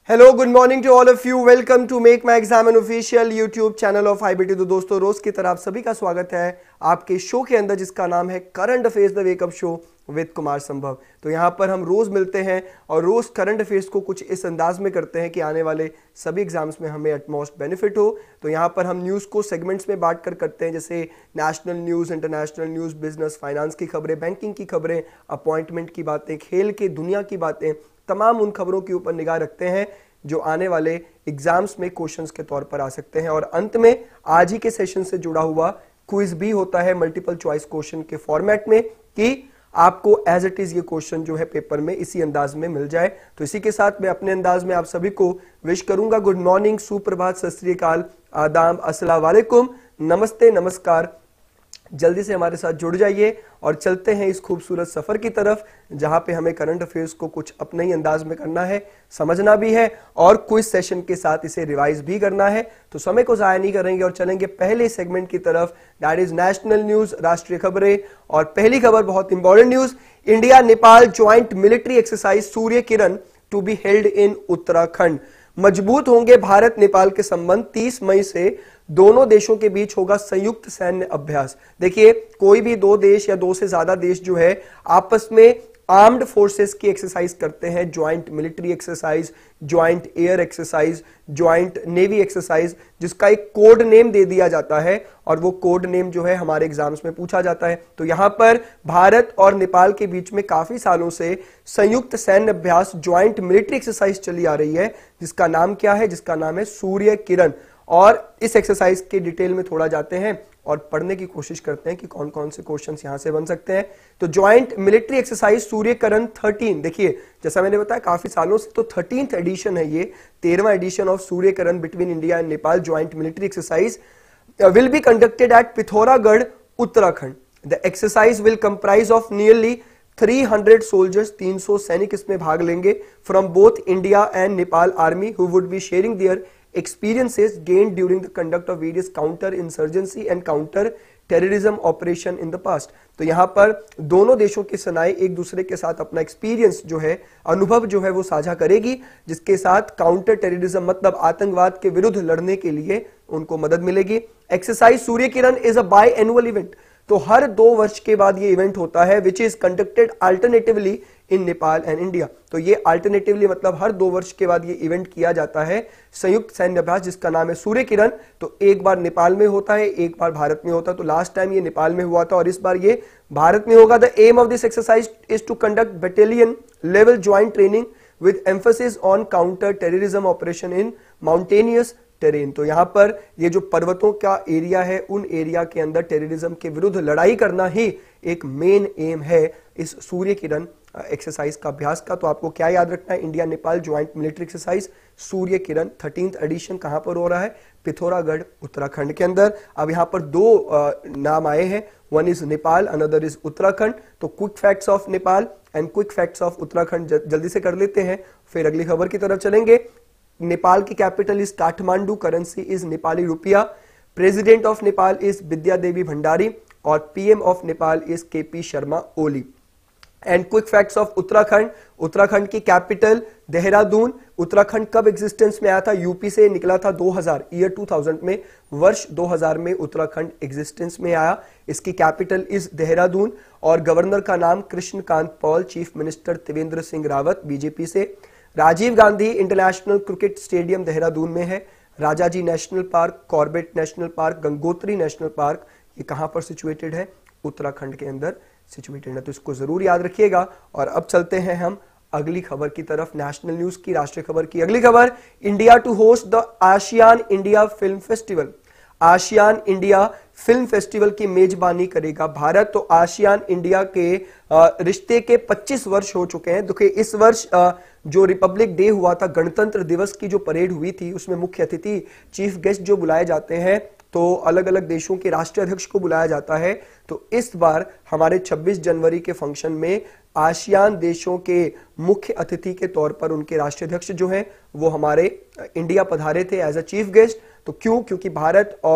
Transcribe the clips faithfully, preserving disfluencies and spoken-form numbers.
Hello, good morning to all of you. Welcome to make my exam an official YouTube channel of I B T. तो दोस्तों, रोज की तरह आप सभी का स्वागत है आपके शो के अंदर जिसका नाम है current affairs the wake up show with Kumar Sambhav. तो यहाँ पर हम रोज मिलते हैं और रोज करंट अफेयर्स को कुछ इस अंदाज में करते हैं कि आने वाले सभी एग्जाम्स में हमें एटमोस्ट बेनिफिट हो। तो यहाँ पर हम न्यूज़ को सेगमेंट्स में बांट कर करते हैं, जैसे national news, international news, business finance की खबरें, बैंकिंग की खबरें, अपॉइंटमेंट की बातें, खेल की दुनिया की बातें, तमाम उन खबरों के ऊपर निगाह रखते हैं जो आने वाले एग्जाम्स में क्वेश्चंस के तौर पर आ सकते हैं। और अंत में आज ही के सेशन से जुड़ा हुआ क्विज भी होता है मल्टीपल चॉइस क्वेश्चन के फॉर्मेट में, कि आपको एज इट इज ये क्वेश्चन जो है पेपर में इसी अंदाज में मिल जाए। तो इसी के साथ मैं अपने अंदाज में आप सभी को विश करूंगा गुड मॉर्निंग, सुप्रभात, सत श्री अकाल, आदाब, अस्सलाम वालेकुम, नमस्ते, नमस्कार। जल्दी से हमारे साथ जुड़ जाइए और चलते हैं इस खूबसूरत सफर की तरफ, जहां पे हमें करंट अफेयर्स को कुछ अपने ही अंदाज में करना है, समझना भी है और क्विज सेशन के साथ इसे रिवाइज भी करना है। तो समय को जाया नहीं करेंगे और चलेंगे पहले सेगमेंट की तरफ, दैट इज नेशनल न्यूज, राष्ट्रीय खबरें। और पहली खबर बहुत important news, India Nepal joint military exercise Surya Kiran to be held in Uttarakhand. मजबूत होंगे भारत नेपाल के संबंध, तीस मई से दोनों देशों के बीच होगा संयुक्त सैन्य अभ्यास। देखिए, कोई भी दो देश या दो से ज्यादा देश जो है आपस में आर्म्ड फोर्सेस की एक्सरसाइज करते हैं, joint military exercise, joint air exercise, joint navy exercise, जिसका एक कोड नेम दे दिया जाता है और वो कोड नेम जो है हमारे एग्जाम्स में पूछा जाता है। तो यहां पर भारत और नेपाल के बीच में काफी सालों से संयुक्त सैन्य अभ्यास, ज्वाइंट मिलिट्री एक्सरसाइज चली आ रही है, जिसका नाम क्या है? जिसका नाम है सूर्य किरण। और इस एक्सरसाइज के डिटेल में थोड़ा जाते हैं और पढ़ने की कोशिश करते हैं कि कौन कौन से क्वेश्चंस यहां से बन सकते हैं। तो joint military exercise Surya Kiran thirteen, देखिए जैसा मैंने बताया काफी सालों से, तो थर्टीन्थ एडिशन है ये, तेरहवां edition of Surya Kiran between India and Nepal joint military exercise will be conducted at Pithoragarh, Uttarakhand. The exercise will comprise of nearly तीन सौ सोल्जर्स, तीन सौ सैनिक इसमें भाग लेंगे from both India and Nepal army, who would be sharing their experiences gained during the conduct of various counter insurgency and counter terrorism operation in the past। तो यहां पर दोनों देशों की सेनाएं एक दूसरे के साथ अपना एक्सपीरियंस जो है, अनुभव जो है वो साझा करेगी, जिसके साथ काउंटर टेररिज्म मतलब आतंकवाद के विरुद्ध लड़ने के लिए उनको मदद मिलेगी। Exercise Surya Kiran is a biannual event, तो हर दो वर्ष के बाद ये इवेंट होता है, which is conducted alternatively in Nepal and India. तो ये अल्टरनेटिवली मतलब हर दो वर्ष के बाद ये इवेंट किया जाता है, संयुक्त सैन्य अभ्यास जिसका नाम है सूर्य किरण। तो एक बार नेपाल में होता है, एक बार भारत में होता है। तो लास्ट टाइम ये नेपाल में हुआ था और इस बार ये भारत में होगा। The aim of this exercise is to conduct battalion level joint training with emphasis on counter terrorism operation in mountainous terrain. तो यहां पर ये जो पर्वतों का एरिया है, उन एरिया के अंदर टेररिज्म के विरुद्ध लड़ाई करना ही एक मेन एम है इस सूर्य किरण एक्सरसाइज का अभ्यास का। तो आपको क्या याद रखना है? India Nepal joint military exercise Surya Kiran thirteenth edition कहां पर हो रहा है? पिथौरागढ़, उत्तराखंड के अंदर। अब यहां पर दो आ, नाम आए हैं, one is Nepal, another is Uttarakhand. तो quick facts of Nepal and quick facts of Uttarakhand जल्दी से कर लेते हैं, फिर अगली खबर की तरफ चलेंगे। नेपाल की capital is Kathmandu, currency is Nepali rupaya, president of Nepal is Vidya Devi Bhandari और PM of Nepal is KP Sharma Oli. And quick facts of Uttarakhand, Uttarakhand की कैपिटल देहरादून। उत्तराखंड कब एग्जिस्टेंस में आया था? यूपी से निकला था दो हज़ार, ईयर टू थाउज़ेंड में, वर्ष दो हज़ार में उत्तराखंड एग्जिस्टेंस में आया। इसकी कैपिटल इज देहरादून और गवर्नर का नाम Krishnakant Paul, chief minister Trivendra Singh Rawat BJP से। Rajiv Gandhi international cricket stadium Dehradun में है। Rajaji national park, Corbett national park, Gangotri national park, ये कहां पर सिचुएटेड है? उत्तराखंड के अंदर सिचुएटेड है। तो इसको जरूर याद रखिएगा। और अब चलते हैं हम अगली खबर की तरफ, नेशनल न्यूज की, राष्ट्रीय खबर की अगली खबर। India to host the ASEAN India film festival. ASEAN India film festival की मेजबानी करेगा भारत। तो आसियान इंडिया के रिश्ते के पच्चीस वर्ष हो चुके हैं। देखिए, इस वर्ष जो रिपब्लिक डे हुआ था, गणतंत्र दिवस की जो परेड हुई थी, उसमें मुख्य अतिथि, चीफ गेस्ट जो बुलाए जाते हैं, तो अलग अलग देशों के राष्ट्रीय अध्यक्ष को बुलाया जाता है। तो इस बार हमारे छब्बीस जनवरी के फंक्शन में आसियान देशों के मुख्य अतिथि के तौर पर उनके राष्ट्रीय अध्यक्ष जो हैं वो हमारे इंडिया पधारे थे एज अ चीफ गेस्ट। तो क्यों? क्योंकि भारत और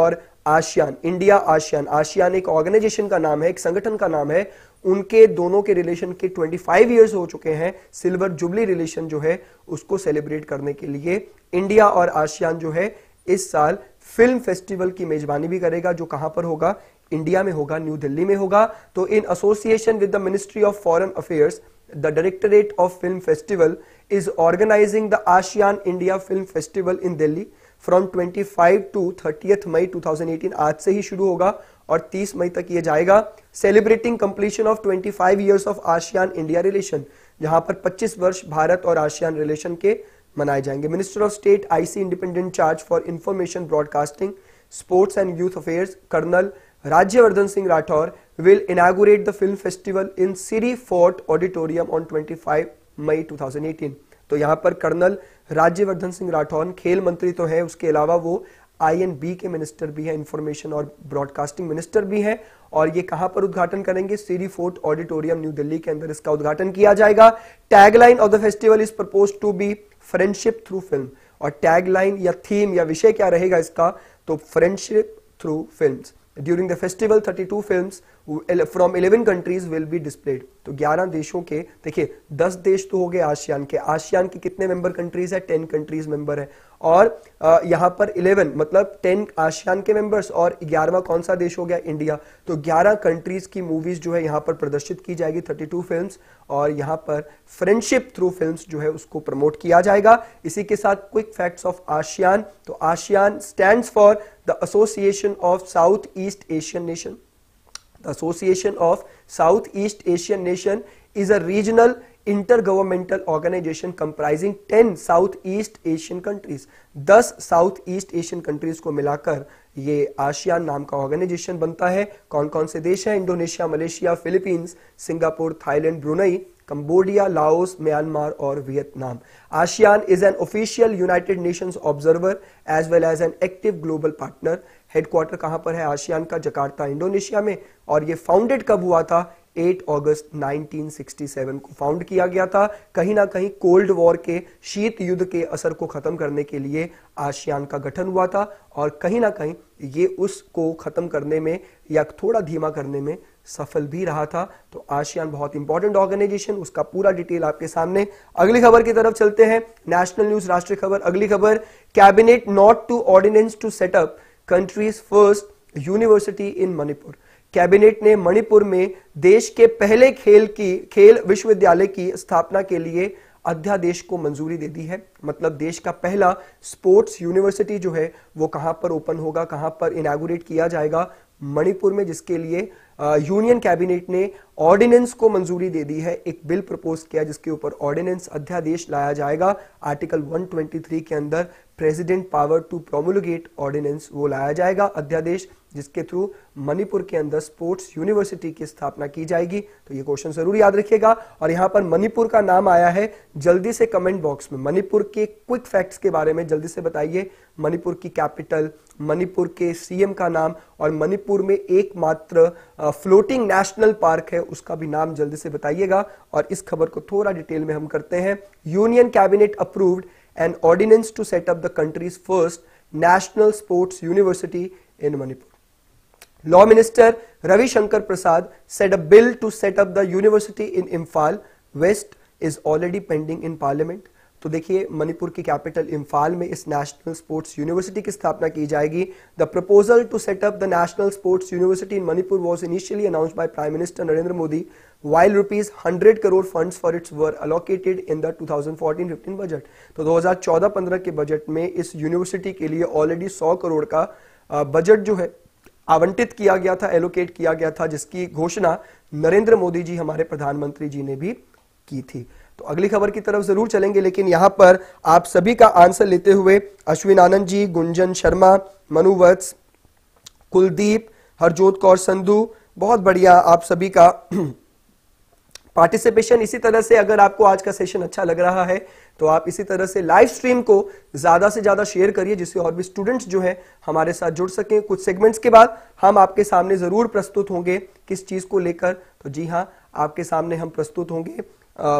आसियान, इंडिया आसियान, आसियान एक ऑर्गेनाइजेशन का नाम है, एक संगठन का नाम है। उनके दोनों के रिलेशन के पच्चीस इयर्स हो चुके हैं। सिल्वर जुबली रिलेशन जो है उसको सेलिब्रेट करने के लिए इंडिया और आसियान जो है इस साल फिल्म फेस्टिवल की मेजबानी भी करेगा, जो कहां पर होगा, इंडिया में होगा, न्यू दिल्ली में होगा। तो in association with the ministry of foreign affairs, the directorate of film festival is organizing the ASEAN India film festival in Delhi from पच्चीस टू तीस मई दो हज़ार अठारह। आज से ही शुरू होगा और तीस मई तक ये जाएगा। सेलिब्रेटिंग कंप्लीशन ऑफ पच्चीस years of ASEAN India relation, जहां पर पच्चीस वर्ष भारत और आसियान रिलेशन के मनाए जाएंगे। Minister of state IC independent charge for information broadcasting sports and youth affairs colonel Rajyavardhan Singh Rathore will inaugurate the film festival in Siri fort auditorium on पच्चीस मई दो हज़ार अठारह। तो यहां पर कर्नल राज्यवर्धन सिंह राठौर खेल मंत्री तो है, उसके अलावा वो आईएनबी के मिनिस्टर भी है, इंफॉर्मेशन और ब्रॉडकास्टिंग मिनिस्टर भी है। और ये कहां पर उद्घाटन करेंगे, Siri fort auditorium new Delhi के अंदर इसका उद्घाटन किया जाएगा। Tagline of the festival is proposed to be friendship through film. और टैगलाइन या थीम या विषय क्या रहेगा इसका, तो friendship through films. During the festival thirty two films from eleven countries will be displayed. तो ग्यारह देशों के, देखिए दस देश तो हो गए आसियान के, आसियान के कितने मेंबर कंट्रीज है, टेन कंट्रीज मेंबर है। और यहां पर इलेवन मतलब टेन आसियान के मेंबर्स और ग्यारहवां कौन सा देश हो गया, इंडिया। तो ग्यारह कंट्रीज की मूवीज जो है यहां पर प्रदर्शित की जाएगी, थर्टी टू फिल्म्स, और यहां पर फ्रेंडशिप थ्रू फिल्म्स जो है उसको प्रमोट किया जाएगा। इसी के साथ क्विक फैक्ट्स ऑफ आसियान। तो ASEAN stands for the association of south east Asian nation. The Association of Southeast Asian Nation is a regional intergovernmental organization comprising ten Southeast Asian countries. दस Southeast Asian countries को मिलाकर ये ASEAN नाम का organisation बनता है। कौन कौन से देश हैं, Indonesia, Malaysia, Philippines, Singapore, Thailand, Brunei, Cambodia, Laos, Myanmar और Vietnam. ASEAN is an official United Nations observer as well as an active global partner. Headquarter कहां पर है आसियान का, जकार्ता, इंडोनेशिया में। और ये फाउंडेड कब हुआ था, आठ अगस्त उन्नीस सौ सड़सठ को फाउंड किया गया था। कहीं ना कहीं कोल्ड वॉर के, शीत युद्ध के असर को खत्म करने के लिए आसियान का गठन हुआ था, और कहीं ना कहीं ये उसको खत्म करने में या थोड़ा धीमा करने में सफल भी रहा था। तो आसियान बहुत इंपॉर्टेंट ऑर्गेनाइजेशन, उसका पूरा डिटेल आपके सामने। अगली खबर की तरफ चलते हैं, नेशनल न्यूज, राष्ट्रीय खबर। अगली खबर, cabinet nod to ordinance to set up country's first university in Manipur. Cabinet ने मणिपुर में देश के पहले खेल की खेल विश्वविद्यालय की स्थापना के लिए अध्यादेश को मंजूरी दे दी है। मतलब देश का पहला स्पोर्ट्स यूनिवर्सिटी जो है वो कहां पर ओपन होगा, कहां पर इनॉग्रेट किया जाएगा, मणिपुर में, जिसके लिए यूनियन कैबिनेट ने ऑर्डिनेंस को मंजूरी दे दी है। एक बिल प्रपोज किया जिसके ऊपर ऑर्डिनेंस अध्यादेश लाया जाएगा। आर्टिकल एक सौ तेईस के अंदर president power to promulgate ordinance वो लाया जाएगा, अध्यादेश, जिसके थ्रू मणिपुर के अंदर स्पोर्ट्स यूनिवर्सिटी की स्थापना की जाएगी। तो ये क्वेश्चन जरूर याद रखिएगा। और यहां पर मणिपुर का नाम आया है, जल्दी से कमेंट बॉक्स में मणिपुर के क्विक फैक्ट्स के बारे में जल्दी से बताइए। मणिपुर की कैपिटल, मणिपुर के सीएम का नाम, और मणिपुर में एकमात्र फ्लोटिंग नेशनल पार्क है उसका भी नाम जल्दी से बताइएगा। और इस खबर को थोड़ा डिटेल में हम करते हैं। Union cabinet approved an ordinance to set up the country's first national sports university in Manipur. Law Minister Ravi Shankar Prasad said a bill to set up the university in Imphal West is already pending in Parliament. तो देखिए मणिपुर की capital Imphal में इस national sports university की स्थापना की जाएगी। The proposal to set up the national sports university in Manipur was initially announced by prime minister Narendra Modi while rupees hundred crore funds for its were allocated in the two thousand fourteen fifteen budget. तो दो हज़ार चौदह पंद्रह के budget में इस university के लिए ऑलरेडी सौ करोड़ का बजट जो है आवंटित किया गया था, एलोकेट किया गया था, जिसकी घोषणा नरेंद्र मोदी जी हमारे प्रधानमंत्री जी ने भी की थी। तो अगली खबर की तरफ जरूर चलेंगे, लेकिन यहां पर आप सभी का आंसर लेते हुए अश्विन आनंद जी, गुंजन शर्मा, मनु वत्स, कुलदीप, हरजोत कौर संधू, बहुत बढ़िया आप सभी का पार्टिसिपेशन। इसी तरह से अगर आपको आज का सेशन अच्छा लग रहा है तो आप इसी तरह से लाइव स्ट्रीम को ज्यादा से ज्यादा शेयर करिए, जिससे और भी स्टूडेंट्स जो है हमारे साथ जुड़ सकें। कुछ सेगमेंट्स के बाद हम आपके सामने जरूर प्रस्तुत होंगे किस चीज को लेकर, तो जी हां आपके सामने हम प्रस्तुत होंगे आ,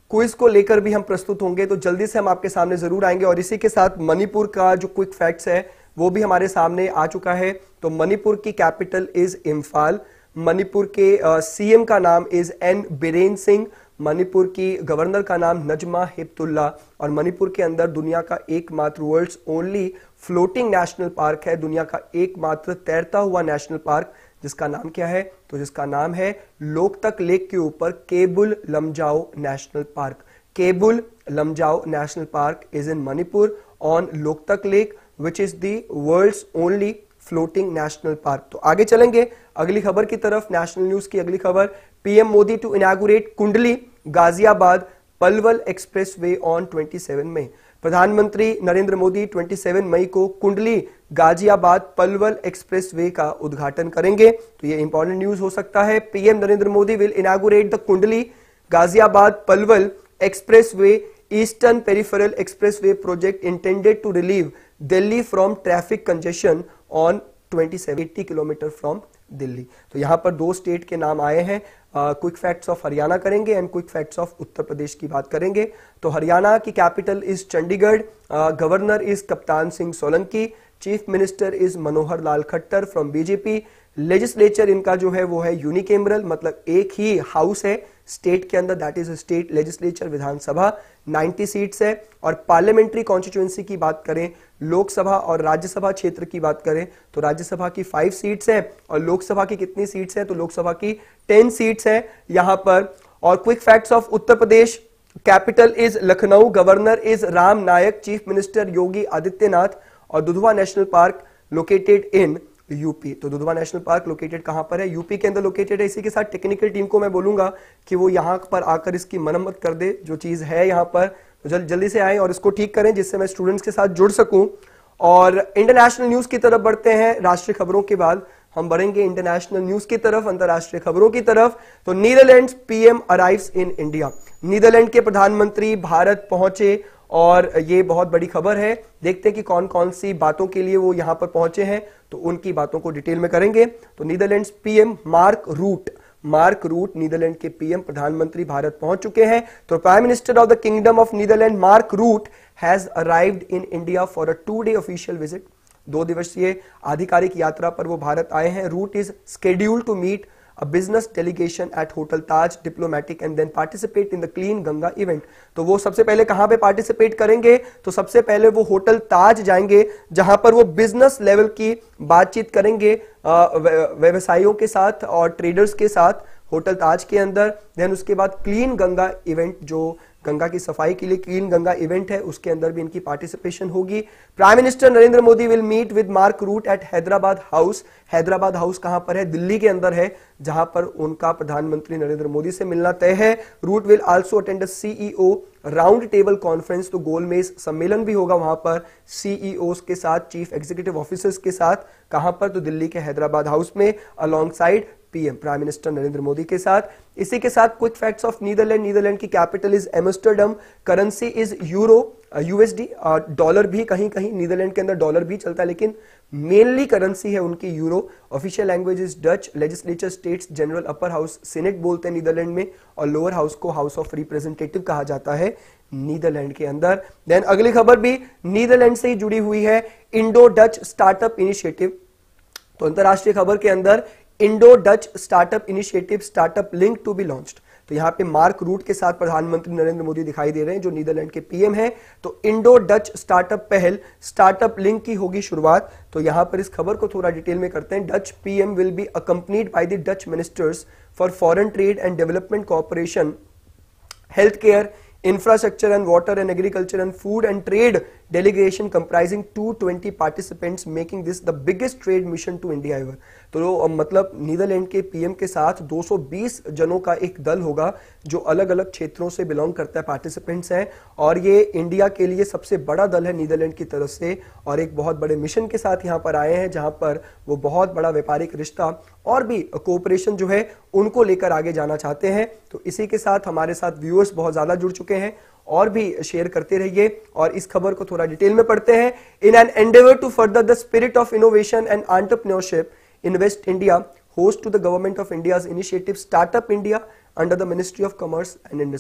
क्विज को लेकर भी हम प्रस्तुत होंगे, तो जल्दी से हम आपके सामने जरूर आएंगे। और इसी के साथ मणिपुर का जो क्विक फैक्ट्स है वो भी हमारे सामने आ चुका है। तो मणिपुर की कैपिटल इज इम्फाल, मणिपुर के सीएम uh, का नाम इज एन बीरेन सिंह, मणिपुर की गवर्नर का नाम नजमा हेपतुल्ला, और मणिपुर के अंदर दुनिया का एकमात्र world's only floating national park है, दुनिया का एकमात्र तैरता हुआ नेशनल पार्क, जिसका नाम क्या है? तो जिसका नाम है लोकतक लेक के ऊपर Keibul Lamjao national park. Keibul Lamjao national park is in Manipur on Loktak lake which is the world's only floating national park. तो आगे चलेंगे अगली खबर की तरफ, नेशनल न्यूज की अगली खबर, पीएम मोदी टू इनॉग्रेट कुंडली गाजियाबाद पलवल एक्सप्रेसवे ऑन सत्ताईस मई। प्रधानमंत्री नरेंद्र मोदी सत्ताईस मई को कुंडली गाजियाबाद पलवल एक्सप्रेसवे का उद्घाटन करेंगे। तो ये इंपॉर्टेंट न्यूज हो सकता है। PM Narendra Modi will inaugurate the Kundli Ghaziabad Palwal expressway eastern peripheral expressway project intended to relieve Delhi from traffic congestion on सत्ताईस अस्सी किलोमीटर फ्रॉम दिल्ली। तो यहां पर दो स्टेट के नाम आए हैं। क्विक फैक्ट्स ऑफ हरियाणा करेंगे and quick facts of Uttar Pradesh की बात करेंगे। तो हरियाणा की capital is Chandigarh, governor is Kaptan Singh Solanki, chief minister is Manohar Lal Khattar from BJP, legislature इनका जो है वो है यूनिकेमरल, मतलब एक ही हाउस है स्टेट के अंदर, that is state legislature, Vidhan Sabha, नब्बे सीट्स है। और पार्लियामेंट्री कॉन्स्टिट्यूएंसी की बात करें, लोकसभा और राज्यसभा क्षेत्र की बात करें, तो राज्यसभा की फाइव सीट्स है और लोकसभा की कितनी सीट्स है? तो लोकसभा की टेन सीट्स है यहां पर। और quick facts of Uttar Pradesh, capital is Lucknow, governor is Ram Naik, chief minister Yogi Adityanath, और Dudhwa national park located in UP. तो दुधवा नेशनल पार्क लोकेटेड कहां पर है? यूपी के अंदर लोकेटेड है। इसी के साथ टेक्निकल टीम को मैं बोलूंगा कि वो यहां पर आकर इसकी मरम्मत कर दे, जो चीज है यहां पर, तो जल्द जल्दी से आए और इसको ठीक करें जिससे मैं स्टूडेंट्स के साथ जुड़ सकूं। और इंटरनेशनल न्यूज की तरफ बढ़ते हैं। राष्ट्रीय खबरों के बाद हम बढ़ेंगे इंटरनेशनल न्यूज की तरफ, अंतरराष्ट्रीय खबरों की तरफ। तो Netherlands PM arrives in India, Netherland के प्रधानमंत्री भारत पहुंचे और ये बहुत बड़ी खबर है। देखते हैं कि कौन कौन सी बातों के लिए वो यहां पर पहुंचे हैं, तो उनकी बातों को डिटेल में करेंगे। तो Netherlands PM Mark Rutte, Mark Rutte Netherland के पीएम प्रधानमंत्री भारत पहुंच चुके हैं। तो prime minister of the kingdom of Netherland Mark Rutte has arrived in India for a two day official visit. दो दिवसीय आधिकारिक यात्रा पर वो भारत आए हैं। Rutte is scheduled to meet a business delegation at Hotel Taj Diplomatic and then participate in the Clean Ganga event। तो वो सबसे पहले कहां पे पार्टिसिपेट करेंगे? तो सबसे पहले वो होटल ताज जाएंगे जहां पर वो बिजनेस लेवल की बातचीत करेंगे व्यवसायियों के साथ और ट्रेडर्स के साथ होटल ताज के अंदर। देन उसके बाद क्लीन गंगा इवेंट, जो गंगा की सफाई के लिए क्लीन गंगा इवेंट है, उसके अंदर भी इनकी पार्टिसिपेशन होगी। Prime minister Narendra Modi will meet with Mark Rutte at Hyderabad house. Hyderabad house कहां पर है? दिल्ली के अंदर है, जहां पर उनका प्रधानमंत्री नरेंद्र मोदी से मिलना तय है। Rutte will also attend a CEO round table conference, तो गोलमेज सम्मेलन भी होगा वहां पर सीईओs के साथ, चीफ एग्जीक्यूटिव ऑफिसर्स के साथ। कहां पर? तो दिल्ली के हैदराबाद हाउस में, alongside PM prime minister Narendra Modi के साथ। इसी के साथ quick facts of Netherland, Netherland की capital is Amsterdam, currency is euro, USD, dollar भी कहीं कहीं नीदरलैंड के अंदर डॉलर भी चलता है, लेकिन मेनली करेंसी है उनकी euro. Official language is Dutch, legislature states general upper house senate बोलते हैं नीदरलैंड में, और लोअर हाउस को हाउस ऑफ रिप्रेजेंटेटिव कहा जाता है नीदरलैंड के अंदर। देन अगली खबर भी नीदरलैंड से ही जुड़ी हुई है, इंडो डच स्टार्टअप इनिशिएटिव। तो अंतरराष्ट्रीय खबर के अंदर Indo Dutch startup initiative startup link to be launched. तो यहां पे मार्क रूट के साथ प्रधानमंत्री नरेंद्र मोदी दिखाई दे रहे हैं, जो नीदरलैंड के पीएम हैं। तो इंडो डच स्टार्टअप पहल स्टार्टअप लिंक की होगी शुरुआत। तो यहां पर इस खबर को थोड़ा डिटेल में करते हैं। Dutch PM will be accompanied by the Dutch ministers for foreign trade and development cooperation, health care, infrastructure and water and agriculture and food and trade delegation comprising two hundred twenty participants, making this the biggest trade mission to India ever। तो मतलब Netherlands के PM के साथ दो सौ बीस जनों का एक दल होगा जो अलग अलग क्षेत्रों से बिलोंग करता है, पार्टिसिपेंट्स हैं, और ये इंडिया के लिए सबसे बड़ा दल है नीदरलैंड की तरफ से, और एक बहुत बड़े मिशन के साथ यहाँ पर आए हैं, जहां पर वो बहुत बड़ा व्यापारिक रिश्ता और भी कोऑपरेशन जो है उनको लेकर आगे जाना चाहते हैं। तो इसी के साथ हमारे साथ व्यूअर्स बहुत ज्यादा जुड़ चुके हैं, और भी शेयर करते रहिए और इस खबर को थोड़ा डिटेल में पढ़ते हैं। In an endeavour to further the spirit of innovation and entrepreneurship, invest India host to the government of India's initiative startup India under the ministry of commerce and industry.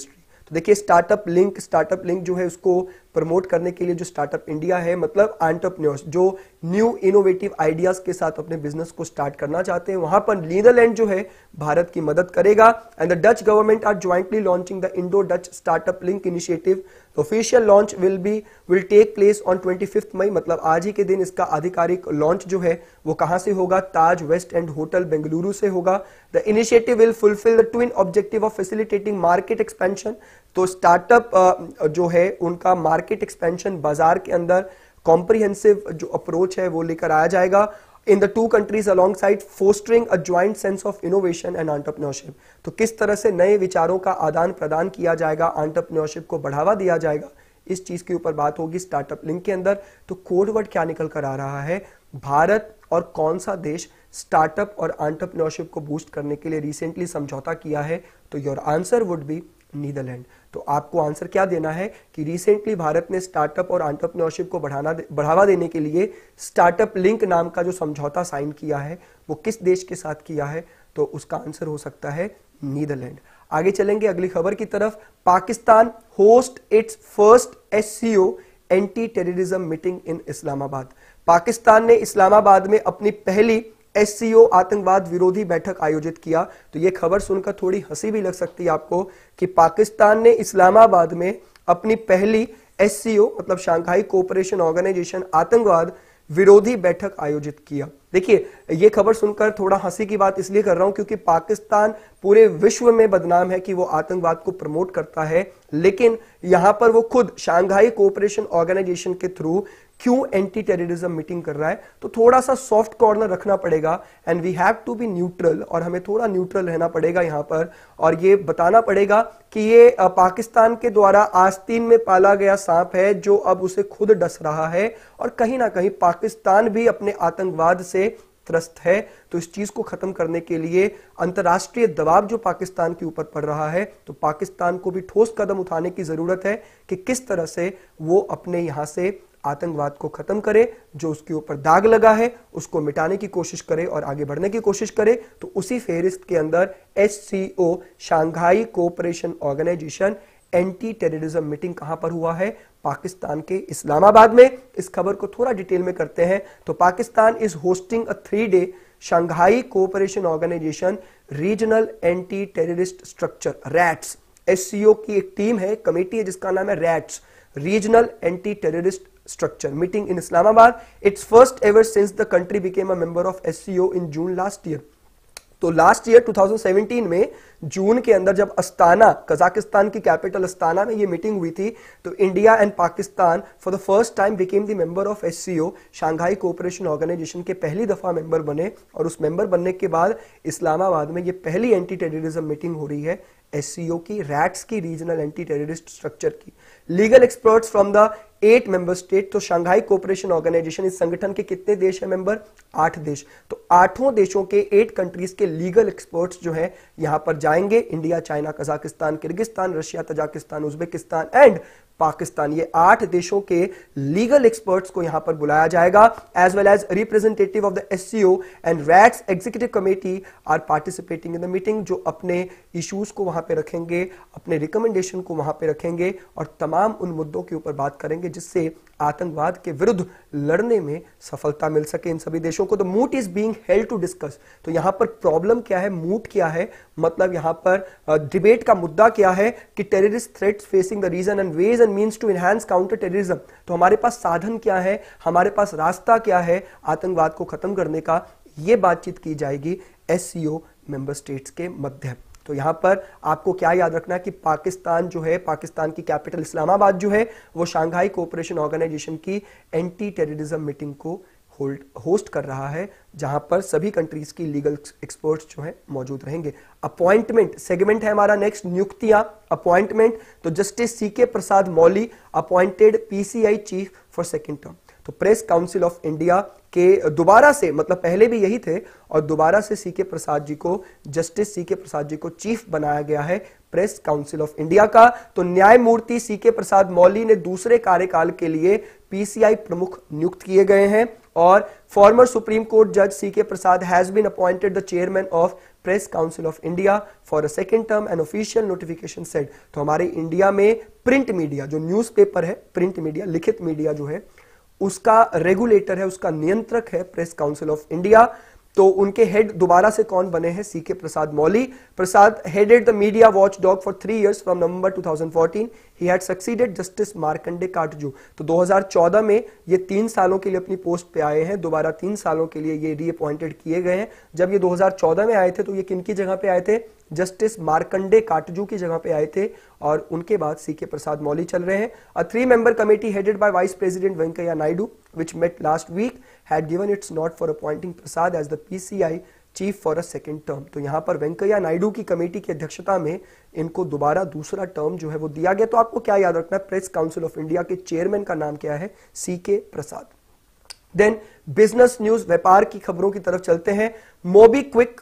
तो देखिए स्टार्टअप लिंक स्टार्टअप लिंक जो है उसको promote करने के लिए जो startup India है, मतलब एंटरप्रेन्योर्स जो न्यू इनोवेटिव आइडियाज के साथ अपने बिजनेस को स्टार्ट करना चाहते हैं, वहां पर नीदरलैंड जो है भारत की मदद करेगा। And the Dutch government are jointly launching the Indo Dutch startup link initiative. Official launch will be will take place on twenty fifth May, मतलब आज ही के दिन इसका आधिकारिक लॉन्च जो है वो कहां से होगा, Taj West End hotel Bengaluru से होगा। The initiative will fulfil the twin objective of facilitating market expansion. तो स्टार्टअप जो है उनका मार्केट एक्सपेंशन, बाजार के अंदर कॉम्प्रिहेंसिव जो अप्रोच है वो लेकर आया जाएगा in the two countries alongside fostering a joint sense of innovation and entrepreneurship. तो किस तरह से नए विचारों का आदान प्रदान किया जाएगा, एंटरप्रेन्योरशिप को बढ़ावा दिया जाएगा, इस चीज के ऊपर बात होगी स्टार्टअप लिंक के अंदर। तो कोड वर्ड क्या निकल कर आ रहा है, भारत और कौन सा देश स्टार्टअप और एंटरप्रेन्योरशिप को बूस्ट करने के लिए रिसेंटली समझौता किया है, तो your answer would be Netherland. तो आपको आंसर क्या देना है कि रिसेंटली भारत ने स्टार्टअप और एंटरप्रेन्योरशिप को बढ़ाना बढ़ावा देने के लिए स्टार्टअप लिंक नाम का जो समझौता साइन किया है वो किस देश के साथ किया है, तो उसका आंसर हो सकता है नीदरलैंड। आगे चलेंगे अगली खबर की तरफ। Pakistan host its first SCO anti terrorism meeting in Islamabad. Pakistan ने इस्लामाबाद में अपनी पहली एससीओ आतंकवाद विरोधी बैठक आयोजित किया। तो यह खबर सुनकर थोड़ी हंसी भी लग सकती है आपको कि पाकिस्तान ने इस्लामाबाद में अपनी पहली एससीओ मतलब शंघाई कोऑपरेशन ऑर्गेनाइजेशन आतंकवाद विरोधी बैठक आयोजित किया। देखिए यह खबर सुनकर थोड़ा हंसी की बात इसलिए कर रहा हूं क्योंकि पाकिस्तान पूरे विश्व में बदनाम है कि वो आतंकवाद को प्रमोट करता है, लेकिन यहां पर वो खुद शंघाई कोऑपरेशन ऑर्गेनाइजेशन के थ्रू क्यों एंटी टेररिज्म मीटिंग कर रहा है। तो थोड़ा सा सॉफ्ट कॉर्नर रखना पड़ेगा and we have to be neutral, और हमें थोड़ा न्यूट्रल रहना पड़ेगा यहां पर, और ये बताना पड़ेगा कि ये पाकिस्तान के द्वारा आस्तीन में पाला गया सांप है जो अब उसे खुद डस रहा है, और कहीं ना कहीं पाकिस्तान भी अपने आतंकवाद से त्रस्त है। तो इस चीज को खत्म करने के लिए अंतर्राष्ट्रीय दबाव जो पाकिस्तान के ऊपर पड़ रहा है, तो पाकिस्तान को भी ठोस कदम उठाने की जरूरत है कि किस तरह से वो अपने यहां से आतंकवाद को खत्म करे, जो उसके ऊपर दाग लगा है उसको मिटाने की कोशिश करे और आगे बढ़ने की कोशिश करे। तो उसी फेहरिस्त के अंदर SCO Shanghai cooperation organisation anti terrorism meeting कहां पर हुआ है, पाकिस्तान के इस्लामाबाद में। इस खबर को थोड़ा डिटेल में करते हैं। तो Pakistan is hosting a three day Shanghai cooperation organisation regional anti terrorist structure RATS. SCO की एक टीम है, कमेटी है जिसका नाम है RATS, regional anti terrorist structure meeting in Islamabad. It's first ever since the country became a member of S C O in June last year. तो last year twenty seventeen में June के अंदर जब Astana, Kazakhstan की capital Astana में ये meeting हुई थी, तो India and Pakistan for the first time became the member of SCO Shanghai cooperation organisation के पहली दफा मेंबर बने, और उस मेंबर बनने के बाद इस्लामाबाद में ये पहली एंटी टेररिज्म मीटिंग हो रही है एससीओ की, रैट्स की, रीजनल एंटी टेररिस्ट स्ट्रक्चर की। Legal experts from the eight member state. तो शंघाई कोऑपरेशन ऑर्गेनाइजेशन इस संगठन के कितने देश है मेंबर, आठ देश। तो आठों देशों के एट कंट्रीज के लीगल एक्सपर्ट्स जो है यहां पर जाएंगे, India, China, Kazakhstan, Kyrgyzstan, Russia, Tajikistan, Uzbekistan and Pakistan. ये आठ देशों के लीगल एक्सपर्ट्स को यहां पर बुलाया जाएगा, as well as representative of the SCO and RATS executive committee are participating in the meeting, जो अपने इश्यूज को वहां पे रखेंगे, अपने रिकमेंडेशन को वहां पे रखेंगे और तमाम उन मुद्दों के ऊपर बात करेंगे जिससे आतंकवाद के विरुद्ध लड़ने में सफलता मिल सके इन सभी देशों को। The moot is being held to discuss. तो यहां पर प्रॉब्लम क्या है, मूट क्या है, मतलब यहां पर डिबेट का मुद्दा क्या है कि terrorist threats facing the region and ways and means to enhance counter terrorism. तो हमारे पास साधन क्या है, हमारे पास रास्ता क्या है आतंकवाद को खत्म करने का, यह बातचीत की जाएगी एससीओ मेंबर स्टेट्स के मध्य। तो यहां पर आपको क्या याद रखना है कि पाकिस्तान जो है, पाकिस्तान की कैपिटल इस्लामाबाद जो है, वो शंघाई कोऑपरेशन ऑर्गेनाइजेशन की एंटी टेररिज्म मीटिंग को होल्ड होस्ट कर रहा है, जहां पर सभी कंट्रीज की लीगल एक्सपर्ट्स जो है मौजूद रहेंगे। अपॉइंटमेंट सेगमेंट है हमारा नेक्स्ट, नियुक्तियां, अपॉइंटमेंट। तो justice C K Prasad Mauli appointed PCI chief for second term. तो प्रेस काउंसिल ऑफ इंडिया के दोबारा से, मतलब पहले भी यही थे और दोबारा से सी के प्रसाद जी को, justice C K Prasad ji को चीफ बनाया गया है प्रेस काउंसिल ऑफ इंडिया का। तो न्यायमूर्ति सी के प्रसाद मौली ने दूसरे कार्यकाल के लिए पीसीआई प्रमुख नियुक्त किए गए हैं और फॉर्मर सुप्रीम कोर्ट जज C K Prasad has been appointed the chairman of press council of India for a second term and official notification said. तो हमारे इंडिया में प्रिंट मीडिया, जो न्यूज़पेपर है, प्रिंट मीडिया, लिखित मीडिया जो है, उसका रेगुलेटर है, उसका नियंत्रक है प्रेस काउंसिल ऑफ इंडिया। तो उनके हेड दोबारा से कौन बने हैं? C K Prasad Mauli. Prasad headed the media watchdog for three years from November two thousand fourteen. He had succeeded justice Markandey Katju. तो दो हज़ार चौदह में ये तीन सालों के लिए अपनी पोस्ट पे आए हैं, दोबारा तीन सालों के लिए ये रीअपॉइंटेड किए गए हैं। जब ये दो हज़ार चौदह में आए थे तो ये किनकी जगह पे आए थे? जस्टिस मार्कंडे काटजू की जगह पे आए थे, और उनके बाद सी के प्रसाद मौली चल रहे हैं। A three member committee headed by vice president Venkaiah Naidu which met last week had given its nod for appointing Prasad as the P C I chief for a second term. तो यहां पर वेंकैया नायडू की कमेटी की अध्यक्षता में इनको दोबारा दूसरा टर्म जो है वो दिया गया। तो आपको क्या याद रखना है? प्रेस काउंसिल ऑफ इंडिया के चेयरमैन का नाम क्या है? सी के प्रसाद। देन बिजनेस न्यूज, व्यापार की खबरों की तरफ चलते हैं। MobiKwik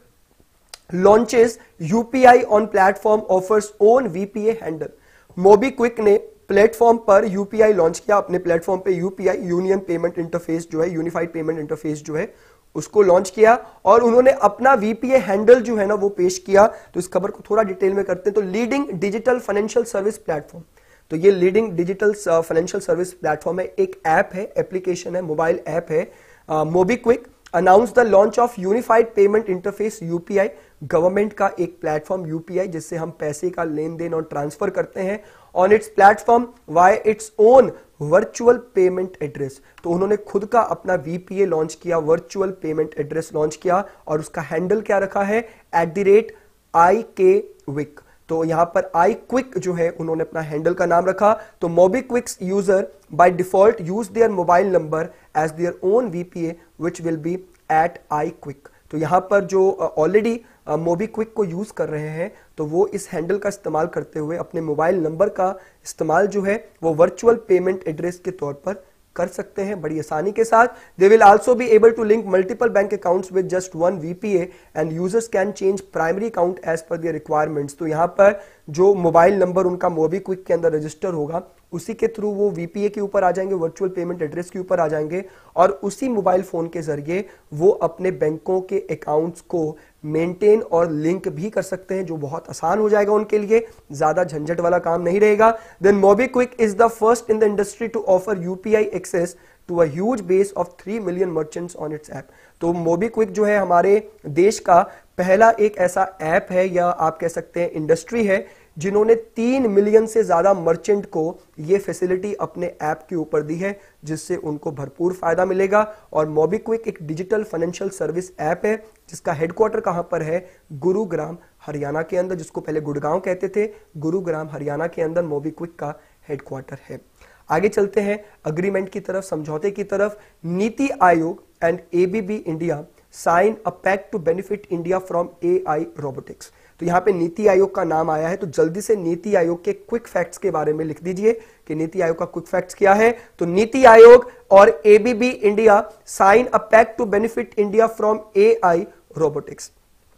launches UPI on platform offers own VPA handle. MobiKwik ने प्लेटफॉर्म पर यूपीआई लॉन्च किया, अपने प्लेटफॉर्म पे यूपीआई, यूनियन पेमेंट इंटरफेस जो है, यूनिफाइड पेमेंट इंटरफेस जो है, उसको लॉन्च किया, और उन्होंने अपना वीपीए हैंडल जो है ना वो पेश किया। तो इस खबर को थोड़ा डिटेल में करते हैं। तो leading digital financial service platform, तो ये leading digital financial service platform है, एक ऐप है, एप्लीकेशन है, मोबाइल ऐप है, MobiKwik announce the launch of unified payment interface UPI. Government का एक प्लेटफॉर्म यूपीआई जिससे हम पैसे का लेन देन और ट्रांसफर करते हैं, on its platform via its own virtual payment address. तो उन्होंने खुद का अपना वीपीए लॉन्च किया, वर्चुअल पेमेंट एड्रेस लॉन्च किया, और उसका हैंडल क्या रखा है? एट द रेट आई के विक। तो यहां पर आई क्विक जो है उन्होंने अपना हैंडल का नाम रखा। तो MobiKwik's user by default use their mobile number as their own VPA which will be at I quick. तो यहां पर जो ऑलरेडी मोबीक्विक को यूज कर रहे हैं तो वो इस हैंडल का इस्तेमाल करते हुए अपने मोबाइल नंबर का इस्तेमाल जो है वो वर्चुअल पेमेंट एड्रेस के तौर पर कर सकते हैं बड़ी आसानी के साथ। They will also be able to link multiple bank accounts with just one VPA and users can change primary account as per their requirements. तो यहां पर जो मोबाइल नंबर उनका मोबीक्विक के अंदर रजिस्टर होगा उसी के थ्रू वो वीपीए के ऊपर आ जाएंगे, वर्चुअल पेमेंट एड्रेस के ऊपर आ जाएंगे, और उसी मोबाइल फोन के जरिए वो अपने बैंकों के अकाउंट्स को मेंटेन और लिंक भी कर सकते हैं, जो बहुत आसान हो जाएगा उनके लिए, ज्यादा झंझट वाला काम नहीं रहेगा। Then MobiKwik is the first in the industry to offer UPI access to a huge base of three million merchants on its app. तो मोबीक्विक जो है हमारे देश का पहला एक ऐसा ऐप है, या आप कह सकते हैं इंडस्ट्री है, जिन्होंने तीन मिलियन से ज्यादा मर्चेंट को ये फैसिलिटी अपने ऐप के ऊपर दी है, जिससे उनको भरपूर फायदा मिलेगा। और मोबीक्विक एक डिजिटल फाइनेंशियल सर्विस ऐप है जिसका हेडक्वार्टर कहां पर है? गुरुग्राम हरियाणा के अंदर, जिसको पहले गुड़गांव कहते थे, गुरुग्राम हरियाणा के अंदर मोबीक्विक का हेडक्वार्टर है। आगे चलते हैं अग्रीमेंट की तरफ, समझौते की तरफ। NITI Aayog and ABB India sign a pact to benefit India from AI robotics. तो यहां पे नीति आयोग का नाम आया है, तो जल्दी से नीति आयोग के क्विक फैक्ट्स के बारे में लिख दीजिए कि नीति आयोग का क्विक फैक्ट्स क्या है। तो नीति आयोग और ABB India sign a pact to benefit India from AI robotics.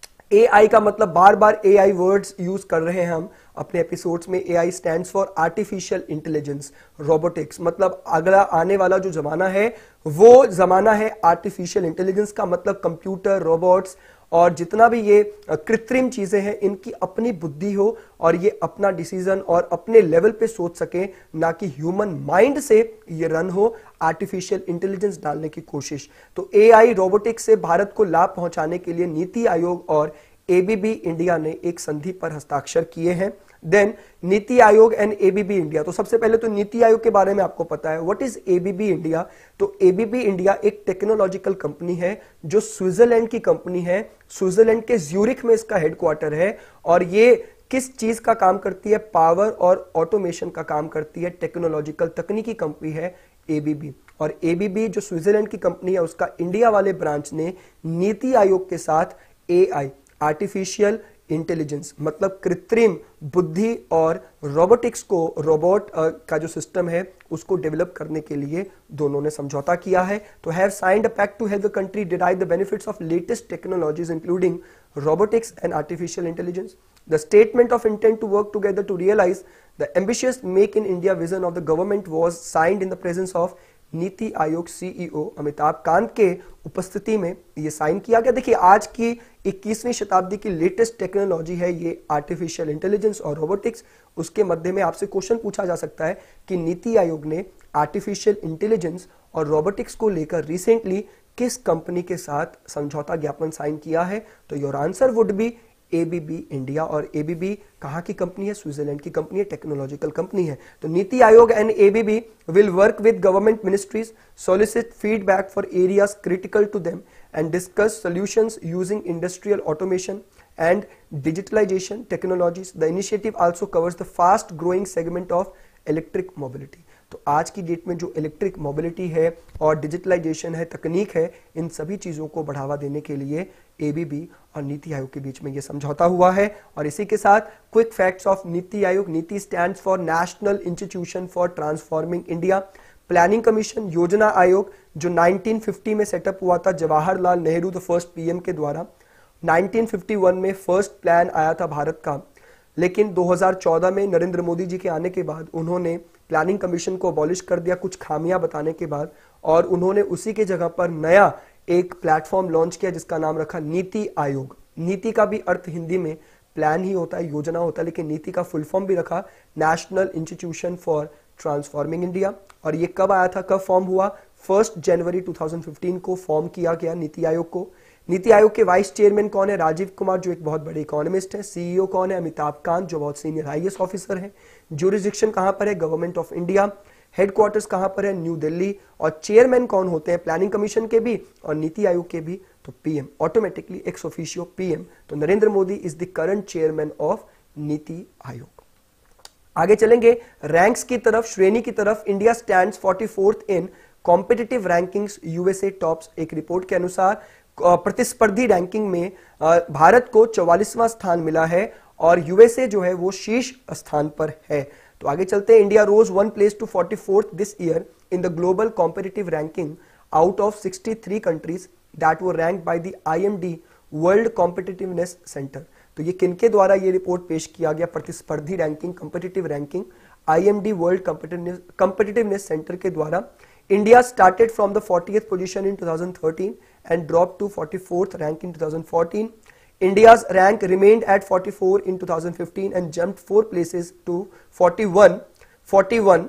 AI का मतलब बार बार एआई वर्ड्स यूज कर रहे हैं हम अपने एपिसोड्स में। AI stands for artificial intelligence. Robotics मतलब अगला आने वाला जो जमाना है वो जमाना है आर्टिफिशियल इंटेलिजेंस का, मतलब कंप्यूटर, रोबोट्स और जितना भी ये कृत्रिम चीजें हैं इनकी अपनी बुद्धि हो और ये अपना डिसीजन और अपने लेवल पे सोच सके, ना कि ह्यूमन माइंड से ये रन हो, आर्टिफिशियल इंटेलिजेंस डालने की कोशिश। तो एआई रोबोटिक्स से भारत को लाभ पहुंचाने के लिए नीति आयोग और एबीबी इंडिया ने एक संधि पर हस्ताक्षर किए हैं। देन नीति आयोग एंड एबीबी इंडिया। तो सबसे पहले तो नीति आयोग के बारे में आपको पता है। What is ABB India? तो एबीबी इंडिया एक टेक्नोलॉजिकल कंपनी है जो स्विट्जरलैंड की कंपनी है। स्विट्जरलैंड के ज्यूरिख में इसका हेडक्वार्टर है और ये किस चीज का काम करती है? पावर और ऑटोमेशन का काम करती है। टेक्नोलॉजिकल तकनीकी कंपनी है एबीबी। और एबीबी जो स्विट्जरलैंड की कंपनी है उसका इंडिया वाले ब्रांच ने नीति आयोग के साथ एआई, आर्टिफिशियल इंटेलिजेंस मतलब कृत्रिम बुद्धि और रोबोटिक्स को, रोबोट का जो सिस्टम है उसको डेवलप करने के लिए दोनों ने समझौता किया है। तो have signed a pact to help the country derive the benefits of latest technologies including robotics and artificial intelligence. The statement of intent to work together to realize the ambitious Make in India vision of the government was signed in the presence of NITI Aayog CEO Amitabh Kant के उपस्थिति में ये sign किया गया। देखिए, आज की इक्कीसवीं शताब्दी की लेटेस्ट टेक्नोलॉजी है ये आर्टिफिशियल इंटेलिजेंस और रोबोटिक्स। उसके मध्य में आपसे क्वेश्चन पूछा जा सकता है कि नीति आयोग ने आर्टिफिशियल इंटेलिजेंस और रोबोटिक्स को लेकर रिसेंटली किस कंपनी के साथ समझौता ज्ञापन साइन किया है। तो your answer would be ABB India. और एबीबी कहां की कंपनी है? स्विट्जरलैंड की कंपनी है, टेक्नोलॉजिकल कंपनी है। तो NITI Aayog and ABB will work with government ministries, solicit feedback for areas critical to them and discuss solutions using industrial automation and digitalization technologies. The initiative also covers the fast growing segment of electric mobility. तो आज की date में जो electric mobility है और digitalisation है, तकनीक है, इन सभी चीजों को बढ़ावा देने के लिए एबीबी और नीति आयोग के बीच में यह समझौता हुआ है। और इसी के साथ quick facts of NITI Aayog. NITI stands for national institution for transforming India. Planning commission Yojana Aayog जो नाइनटीन फिफ्टी में सेटअप हुआ था Jawaharlal Nehru the first PM के द्वारा। नाइनटीन फिफ्टी वन में फर्स्ट प्लान आया था भारत का, लेकिन दो हज़ार चौदह में नरेंद्र मोदी जी के आने के बाद उन्होंने प्लानिंग कमीशन को अबॉलिश कर दिया कुछ खामियां बताने के बाद, और उन्होंने उसी के जगह पर नया एक प्लेटफॉर्म लॉन्च किया जिसका नाम रखा नीति आयोग। नीति का भी अर्थ हिंदी में प्लान ही होता है, योजना होता है, लेकिन नीति का फुल फॉर्म भी रखा national institution for transforming India. और ये कब आया था, कब फॉर्म हुआ? फर्स्ट जनवरी टू थाउजेंड फिफ्टीन को फॉर्म किया गया नीति आयोग को। नीति आयोग के वाइस चेयरमैन कौन है? राजीव कुमार जो एक बहुत बड़े इकोनॉमिस्ट है। सीईओ कौन है? अमिताभ कांत जो बहुत सीनियर आईएएस ऑफिसर है। ज्यूरिसडिक्शन कहां पर है? Government of India. हेडक्वार्टर्स कहां पर है? न्यू दिल्ली। और चेयरमैन कौन होते हैं? प्लानिंग कमीशन के भी और नीति आयोग के भी, तो PM, automatically ex officio PM. तो Narendra Modi is the current chairman of NITI Aayog. आगे चलेंगे रैंक्स की तरफ, श्रेणी की तरफ। India stands forty fourth in competitive rankings, USA tops. एक रिपोर्ट के अनुसार प्रतिस्पर्धी रैंकिंग में भारत को चौवालीसवां स्थान मिला है और यूएसए जो है वो शीर्ष स्थान पर है। तो आगे चलते हैं। India rose one place to forty fourth this year in the global competitive ranking out of sixty three countries that were ranked by the IMD world competitiveness centre. तो ये किनके द्वारा ये रिपोर्ट पेश किया गया? प्रतिस्पर्धी रैंकिंग, competitive ranking, IMD world competitiveness centre के द्वारा। India started from the fortieth position in two thousand thirteen and dropped to forty-fourth rank in two thousand fourteen. India's rank remained at forty-four in two thousand fifteen and jumped four places to forty-one, forty-one,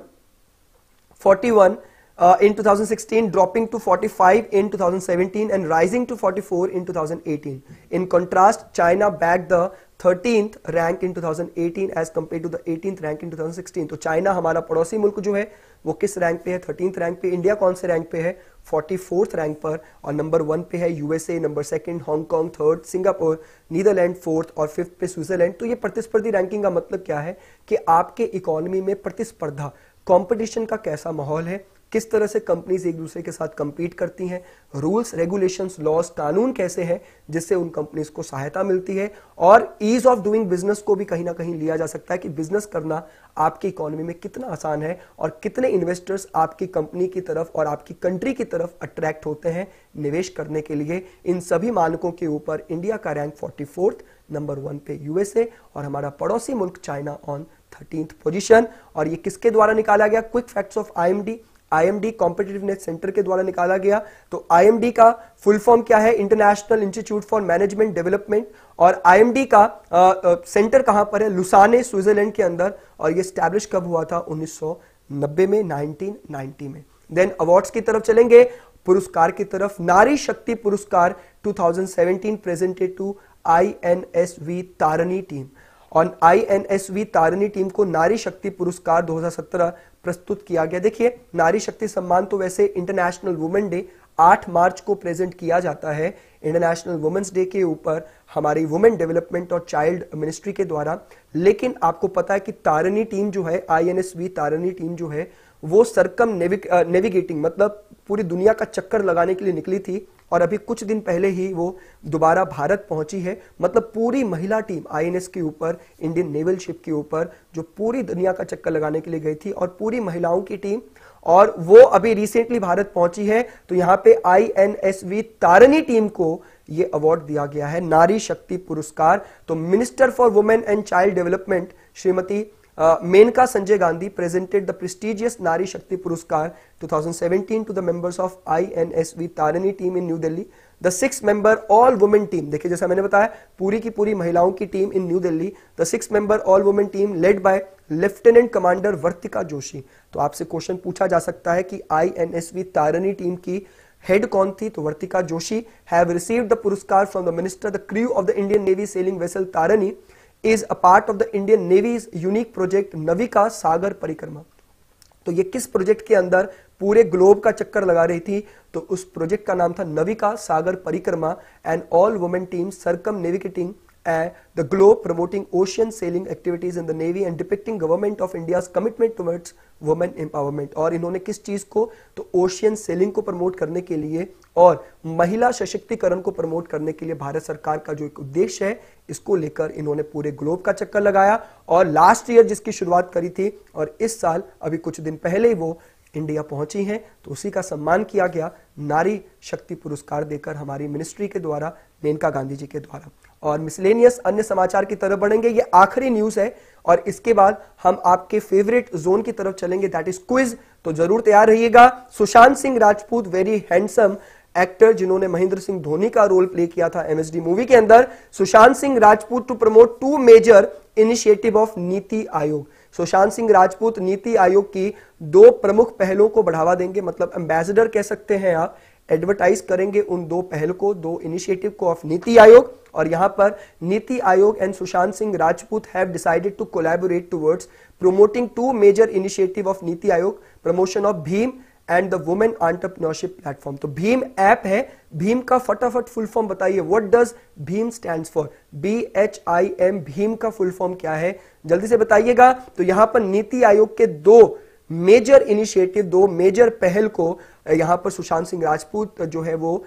forty-one uh, in two thousand sixteen, dropping to forty-five in two thousand seventeen and rising to forty-four in two thousand eighteen. In contrast, China bagged the thirteenth rank in two thousand eighteen as compared to the eighteenth rank in two thousand sixteen. तो China हमारा पड़ोसी मुल्क जो है वो किस rank पे है? थर्टींथ रैंक पे। इंडिया कौन से रैंक पे है? फोर्टी फोर्थ रैंक पर। और नंबर वन पे है USA, number second Hong Kong, third Singapore, Netherland fourth और फिफ्थ पे स्विट्जरलैंड। तो ये प्रतिस्पर्धी रैंकिंग का मतलब क्या है कि आपके इकोनॉमी में प्रतिस्पर्धा, कंपटीशन का कैसा माहौल है, किस तरह से कंपनीज एक दूसरे के साथ कंपीट करती हैं, रूल्स, रेगुलेशंस, लॉज, कानून कैसे हैं जिससे उन कंपनीज को सहायता मिलती है। और ईज ऑफ डूइंग बिजनेस को भी कहीं ना कहीं लिया जा सकता है कि बिजनेस करना आपकी इकोनॉमी में कितना आसान है और कितने इन्वेस्टर्स आपकी कंपनी की तरफ और आपकी कंट्री की तरफ अट्रैक्ट होते हैं निवेश करने के लिए। इन सभी मानकों के ऊपर इंडिया का rank forty fourth, number one पे यूएसए और हमारा पड़ोसी मुल्क चाइना ऑन थर्टींथ पोजीशन। और ये किसके द्वारा निकाला गया? Quick facts of IMD, IMD competitiveness centre के द्वारा निकाला गया। तो आईएमडी का फुल फॉर्म क्या है? International institute for management development. और आईएमडी का आ, आ, सेंटर कहां पर है? लुसाने, स्विट्जरलैंड के अंदर। और ये स्टैब्लिश कब हुआ था? उन्नीस सौ नब्बे में, नाइनटीन नाइंटी में। देन अवार्ड्स की तरफ चलेंगे, पुरस्कार की तरफ। Nari Shakti Puraskar two thousand seventeen presented to INSV Tarini team. और आईएनएसवी तारनी टीम को नारी शक्ति पुरस्कार दो हज़ार सत्रह प्रस्तुत किया गया। देखिए, नारी शक्ति सम्मान तो वैसे इंटरनेशनल वुमेन डे आठ मार्च को प्रेजेंट किया जाता है, इंटरनेशनल वुमेन्स डे के ऊपर हमारी वुमेन डेवलपमेंट और चाइल्ड मिनिस्ट्री के द्वारा। लेकिन आपको पता है कि तारनी टीम जो है, आईएनएसवी तारनी टीम जो है, वो सरकम नेविगेटिंग मतलब पूरी दुनिया का चक्कर लगाने के लिए निकली थी और अभी कुछ दिन पहले ही वो दोबारा भारत पहुंची है। मतलब पूरी महिला टीम आईएनएस के ऊपर, इंडियन नेवल शिप के ऊपर, जो पूरी दुनिया का चक्कर लगाने के लिए गई थी और पूरी महिलाओं की टीम, और वो अभी रिसेंटली भारत पहुंची है। तो यहां पे आईएनएसवी तारनी टीम को ये अवार्ड दिया गया है, नारी शक्ति पुरस्कार। तो minister for women and child development Shrimati Maneka Sanjay Gandhi presented the prestigious Nari Shakti Puraskar twenty seventeen to the members of I N S V Tarini team in New Delhi. The six member all women team, देखिए जैसा मैंने बताया पूरी की पूरी महिलाओं की team in New Delhi. The six member all women team led by lieutenant commander Vartika Joshi. तो आपसे क्वेश्चन पूछा जा सकता है कि I N S V Tarini team की हेड कौन थी, तो Vartika Joshi have received the puraskar from the minister. The crew of the Indian navy sailing vessel Tarini is a part of the Indian Navy's unique project Navika Sagar Parikrama. तो ये किस प्रोजेक्ट के अंदर पूरे ग्लोब का चक्कर लगा रही थी, तो उस प्रोजेक्ट का नाम था Navika Sagar Parikrama. And all women team circumnavigating the globe promoting ocean sailing activities in the navy and depicting government of India's commitment towards women empowerment. और इन्होंने किस चीज को, तो ओशियन सेलिंग को प्रमोट करने के लिए और महिला सशक्तिकरण को प्रमोट करने के लिए भारत सरकार का जो एक उद्देश्य है, इसको लेकर इन्होंने पूरे ग्लोब का चक्कर लगाया. और लास्ट ईयर जिसकी शुरुआत करी थी और इस साल अभी कुछ दिन पहले ही वो इंडिया पहुंची हैं, तो उसी का सम्मान किया गया नारी शक्ति पुरस्कार देकर हमारी मिनिस्ट्री के द्वारा, मेनका गांधी जी के द्वारा. और मिसलेनियस अन्य समाचार की तरफ बढ़ेंगे. ये आखिरी न्यूज है और इसके बाद हम आपके फेवरेट जोन की तरफ चलेंगे, दैट इज क्विज. तो जरूर तैयार रहिएगा. Sushant Singh Rajput, very handsome actor जिन्होंने महेंद्र सिंह धोनी का रोल प्ले किया था एमएसडी मूवी के अंदर. Sushant Singh Rajput to promote two major initiative of NITI Aayog. Sushant Singh Rajput NITI Aayog की दो प्रमुख पहलों को बढ़ावा देंगे, मतलब एम्बेसडर कह सकते हैं आप, एडवर्टाइज करेंगे उन दो पहल को, दो इनिशिएटिव को ऑफ नीति आयोग. और यहां पर NITI Aayog and Sushant Singh Rajput have decided to collaborate towards promoting two major initiative of NITI Aayog, promotion of भीम and the women entrepreneurship platform. तो भीम ऐप है, भीम का फटाफट फुल फॉर्म बताइए. व्हाट डज भीम stands for? B H I M. भीम का फुल फॉर्म क्या है, जल्दी से बताइएगा. तो यहां पर नीति आयोग के दो मेजर इनिशिएटिव, दो मेजर पहल को यहां पर सुशांत सिंह राजपूत जो है वो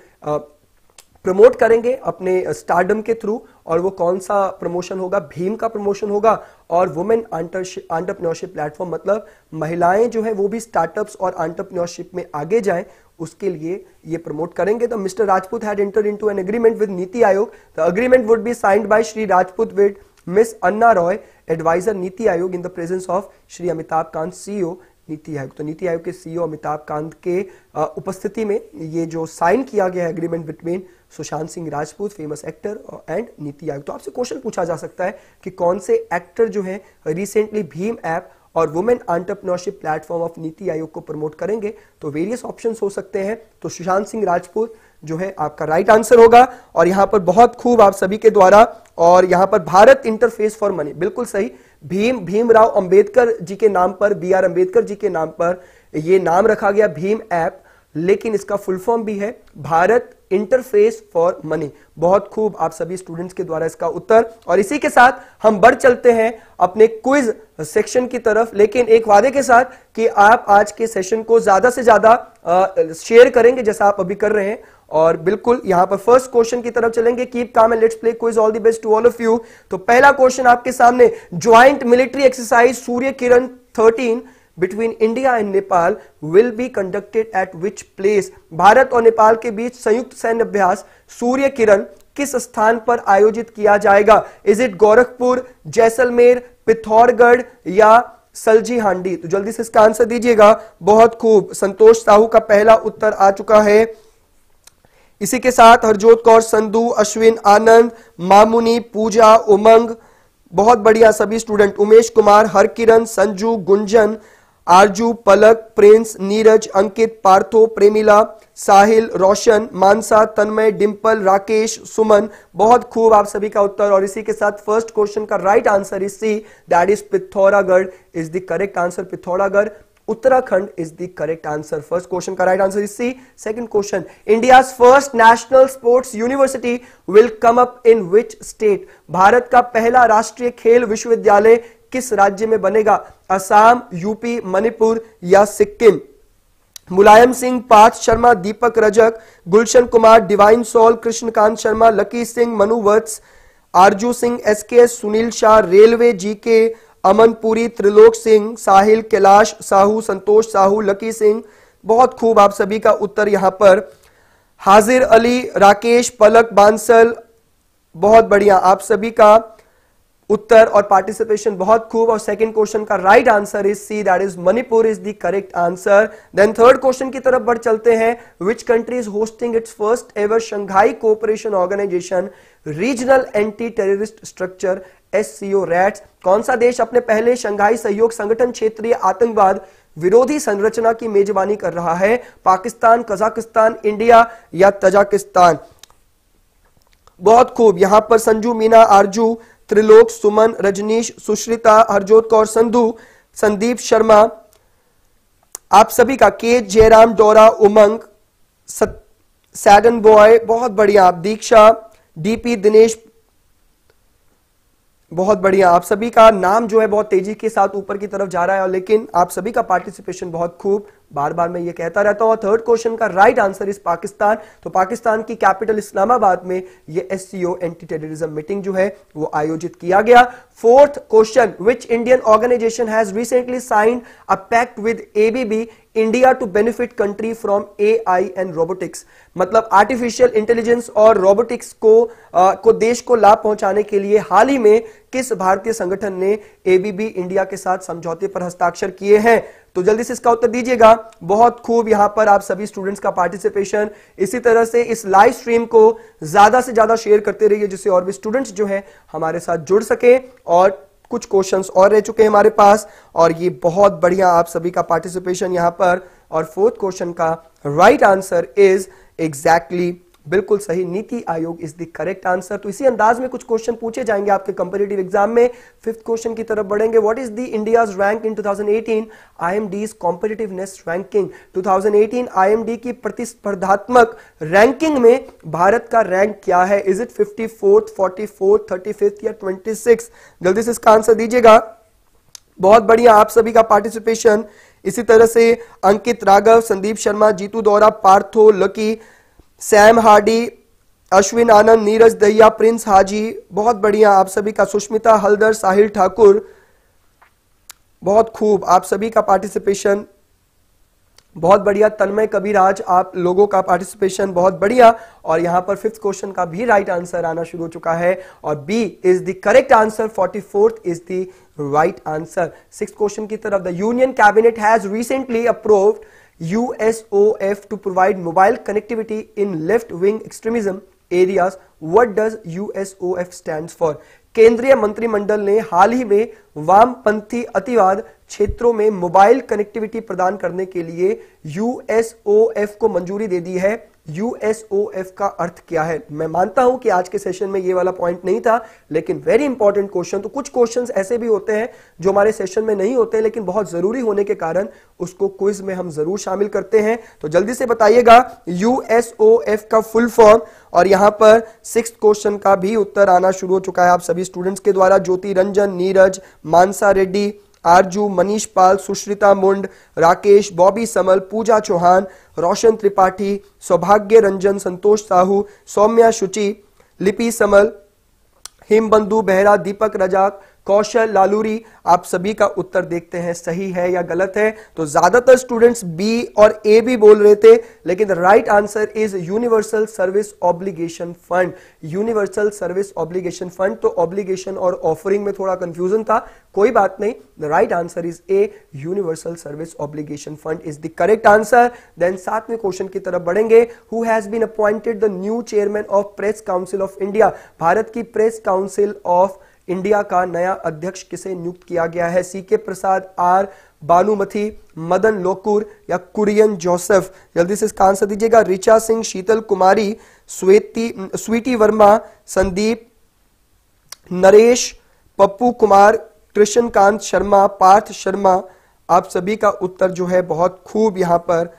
प्रमोट करेंगे अपने स्टारडम के थ्रू. और वो कौन सा प्रमोशन होगा? भीम का प्रमोशन होगा. और वुमेन एंटरप्रेन्योरशिप प्लेटफॉर्म, मतलब महिलाएं जो है वो भी स्टार्टअप्स और एंटरप्रेन्योरशिप में आगे जाएं, उसके लिए ये प्रमोट करेंगे. तो mister Rajput had entered into an agreement with NITI Aayog. The agreement would be signed by Shri Rajput with miss Anna Roy, advisor NITI Aayog, in the presence of Shri Amitabh Kant, CEO NITI Aayog. तो नीति आयोग के सीईओ अमिताभ कांत के उपस्थिति में ये जो साइन किया गया है agreement between Sushant Singh Rajput, famous actor, and NITI Aayog. तो आपसे क्वेश्चन पूछा जा सकता है कि कौन से एक्टर जो है रिसेंटली भीम ऐप और women entrepreneurship platform of NITI Aayog को प्रमोट करेंगे. तो वेरियस ऑप्शंस हो सकते हैं. तो सुशांत सिंह राजपूत जो है आपका राइट आंसर होगा. और यहां पर बहुत खूब आप सभी के द्वारा, और यहां पर भारत इंटरफेस फॉर मनी, बिल्कुल सही. भीम भीमराव अंबेडकर जी के नाम पर, बी आर अंबेडकर जी के नाम पर यह नाम रखा गया भीम ऐप, लेकिन इसका फुल फॉर्म भी है भारत इंटरफेस फॉर मनी. बहुत खूब आप सभी स्टूडेंट्स के द्वारा इसका उत्तर. और इसी के साथ हम बढ़ चलते हैं अपने क्विज सेक्शन की तरफ, लेकिन एक वादे के साथ कि आप आज के सेशन को ज्यादा से ज्यादा शेयर करेंगे जैसा आप अभी कर रहे हैं. और बिल्कुल यहां पर फर्स्ट क्वेश्चन की तरफ चलेंगे. Keep calm and let's play quiz. All the best to all of you. तो पहला क्वेश्चन आपके सामने, joint military exercise Surya Kiran thirteen between India and Nepal will be conducted at which place. Bharat और नेपाल के बीच संयुक्त सैन्य अभ्यास सूर्य किरण किस स्थान पर आयोजित किया जाएगा? इज इट गोरखपुर, जैसलमेर, पिथौरागढ़ या सलजी हांडी? तो जल्दी से इसका आंसर दीजिएगा. बहुत खूब, संतोष साहू का पहला उत्तर आ चुका है. इसी के साथ हरजोत कौर संधू, अश्विन आनंद, मामुनी, पूजा, उमंग, बहुत बढ़िया सभी स्टूडेंट, उमेश कुमार, हरकिरण, संजू, गुंजन, आरजू, पलक, प्रिंस, नीरज, अंकित, पार्थो, प्रेमिला, साहिल, रोशन, मानसा, तन्मय, डिंपल, राकेश, सुमन, बहुत खूब आप सभी का उत्तर. और इसी के साथ फर्स्ट क्वेश्चन का right answer is C, that is Pithoragarh is the correct answer. Pithoragarh Uttarakhand is the correct answer. First question का right answer is C. Second question, India's first national sports university will come up in which state? Bharat का पहला राष्ट्रीय खेल विश्वविद्यालय किस राज्य में बनेगा? असम, यूपी, मणिपुर या Sikkim? Mulayam Singh, Parth Sharma, Deepak Rajak, Gulshan Kumar, divine soul, Krishnakant Sharma, Lucky Singh, Manu Vats, Arzoo Singh, SKS, Sunil Shah, railway, GK, Amanpuri, Trilok Singh, Sahil, Kailash Sahu, Santosh Sahu, Lucky Singh. बहुत खूब आप सभी का उत्तर यहां पर. हाजिर अली, राकेश, पलक, बांसल, बहुत बढ़िया आप सभी का उत्तर और पार्टिसिपेशन बहुत खूब। और सेकंड क्वेश्चन का right answer is C, that is Manipur is the correct answer. Then third question की तरफ बढ़ चलते हैं। Which country is hosting its first ever Shanghai cooperation organisation regional anti terrorist structure S C O RATS? कौन सा देश अपने पहले शंघाई सहयोग संगठन क्षेत्रीय आतंकवाद विरोधी संरचना की मेजबानी कर रहा है? पाकिस्तान, कजाकिस्तान, इंडिया या तजाकिस्तान? बहुत खूब। यहां पर संजू, मीना, आरजू, त्रिलोक, सुमन, रजनीश, सुश्रिता, हरजोत कौर संधू, संदीप शर्मा, आप सभी का, के जयराम, डोरा, उमंग, सैडन बॉय, बहुत बढ़िया। आप दीक्षा, डीपी, दिनेश, बहुत बढ़िया। आप सभी का नाम जो है बहुत तेजी के साथ ऊपर की तरफ जा रहा है, और लेकिन आप सभी का पार्टिसिपेशन बहुत खूब, बार बार मैं ये कहता रहता हूं। और थर्ड क्वेश्चन का राइट आंसर इज पाकिस्तान। तो पाकिस्तान की कैपिटल इस्लामाबाद में ये एससीओ एंटी टेररिज्म मीटिंग जो है वो आयोजित किया गया। Fourth question, which Indian organisation has recently signed a pact with ABB India to benefit country from AI and robotics? मतलब आर्टिफिशियल इंटेलिजेंस और रोबोटिक्स को आ, को देश को लाभ पहुंचाने के लिए हाल ही में किस भारतीय संगठन ने एबीबी इंडिया के साथ समझौते पर हस्ताक्षर किए हैं? तो जल्दी से इसका उत्तर दीजिएगा। बहुत खूब। यहां पर आप सभी स्टूडेंट्स का पार्टिसिपेशन। इसी तरह से इस लाइव स्ट्रीम को ज्यादा से ज्यादा शेयर करते रहिए, जिससे और भी स्टूडेंट्स जो है हमारे साथ जुड़ सके। और कुछ क्वेश्चंस और रह चुके हैं हमारे पास, और ये बहुत बढ़िया आप सभी का पार्टिसिपेशन यहां पर। और फोर्थ क्वेश्चन का राइट आंसर इज एग्जैक्टली, बिल्कुल सही, NITI Aayog is the correct answer. तो इसी अंदाज में कुछ क्वेश्चन पूछे जाएंगे आपके कंपैरेटिव एग्जाम में। फिफ्थ क्वेश्चन की तरफ बढ़ेंगे। What is the India's rank in twenty eighteen IMD's competitiveness ranking? Twenty eighteen IMD की प्रतिस्पर्धात्मक रैंकिंग में भारत का रैंक क्या है? Is it fifty fourth, forty fourth, thirty fifth या ट्वेंटी सिक्स? जल्दी से इसका आंसर दीजिएगा। बहुत बढ़िया आप सभी का पार्टिसिपेशन। इसी तरह से अंकित, राघव, संदीप शर्मा, जीतू दौरा, पार्थो, लकी, सैम हार्डी, अश्विन आनंद, नीरज दहिया, प्रिंस हाजी, बहुत बढ़िया आप सभी का। सुष्मिता हल्दर, साहिल ठाकुर, बहुत खूब आप सभी का पार्टिसिपेशन, बहुत बढ़िया। तन्मय कबीराज, आप लोगों का पार्टिसिपेशन बहुत बढ़िया। और यहां पर फिफ्थ क्वेश्चन का भी राइट आंसर आना शुरू हो चुका है, और B is the correct answer. Forty fourth is the right answer. Sixth question की तरफ। The union cabinet has recently approved U S O F to provide mobile connectivity in left-wing extremism areas. What does U S O F stands for? केंद्रीय मंत्रिमंडल ने हाल ही में वामपंथी अतिवाद क्षेत्रों में mobile connectivity प्रदान करने के लिए U S O F को मंजूरी दे दी है। U S O F का अर्थ क्या है? मैं मानता हूं कि आज के सेशन में ये वाला पॉइंट नहीं था, लेकिन वेरी इंपॉर्टेंट क्वेश्चन। तो कुछ क्वेश्चंस ऐसे भी होते हैं जो हमारे सेशन में नहीं होते, लेकिन बहुत जरूरी होने के कारण उसको क्विज में हम जरूर शामिल करते हैं। तो जल्दी से बताइएगा U S O F का फुल फॉर्म। और यहां पर सिक्स्थ क्वेश्चन का भी उत्तर आना शुरू हो चुका है आप सभी स्टूडेंट्स के द्वारा। ज्योति रंजन, नीरज, मानसा रेड्डी, आरजू, मनीष पाल, सुश्रिता मुंड, राकेश, बॉबी समल, पूजा चौहान, रोशन त्रिपाठी, सौभाग्य रंजन, संतोष साहू, सौम्या शुचि, लिपि समल, हिमबंधु बेहरा, दीपक रजाक, कौशल लालूरी, आप सभी का उत्तर देखते हैं सही है या गलत है। तो ज्यादातर स्टूडेंट्स बी और ए भी बोल रहे थे, लेकिन the right answer is universal service obligation fund. Universal service obligation fund. तो ऑब्लिगेशन और ऑफरिंग में थोड़ा कंफ्यूजन था, कोई बात नहीं। The right answer is A, universal service obligation fund is the correct answer. Then सातवें क्वेश्चन की तरफ बढ़ेंगे। Who has been appointed the new chairman of press council of India? Bharat की प्रेस काउंसिल ऑफ इंडिया का नया अध्यक्ष किसे नियुक्त किया गया है? C K Prasad, R Banumathi, Madan Lokur या कुरियन जोसेफ? जल्दी से इसका आंसर दीजिएगा। ऋचा सिंह, शीतल कुमारी, स्वेती स्वीटी वर्मा, संदीप, नरेश, पप्पू कुमार, कृष्णकांत शर्मा, पार्थ शर्मा, आप सभी का उत्तर जो है बहुत खूब यहां पर।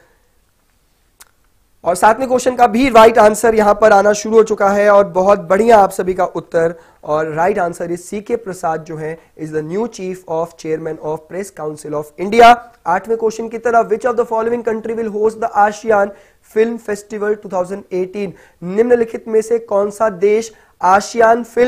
और सातवें क्वेश्चन का भी राइट आंसर यहां पर आना शुरू हो चुका है, और बहुत बढ़िया आप सभी का उत्तर। और right answer is C K Prasad जो है is the new chief of chairman of press council of India. आठवें क्वेश्चन की तरफ। Which of the following country will host the ASEAN film festival twenty eighteen? निम्नलिखित में से कौन सा देश आसियान फिल्म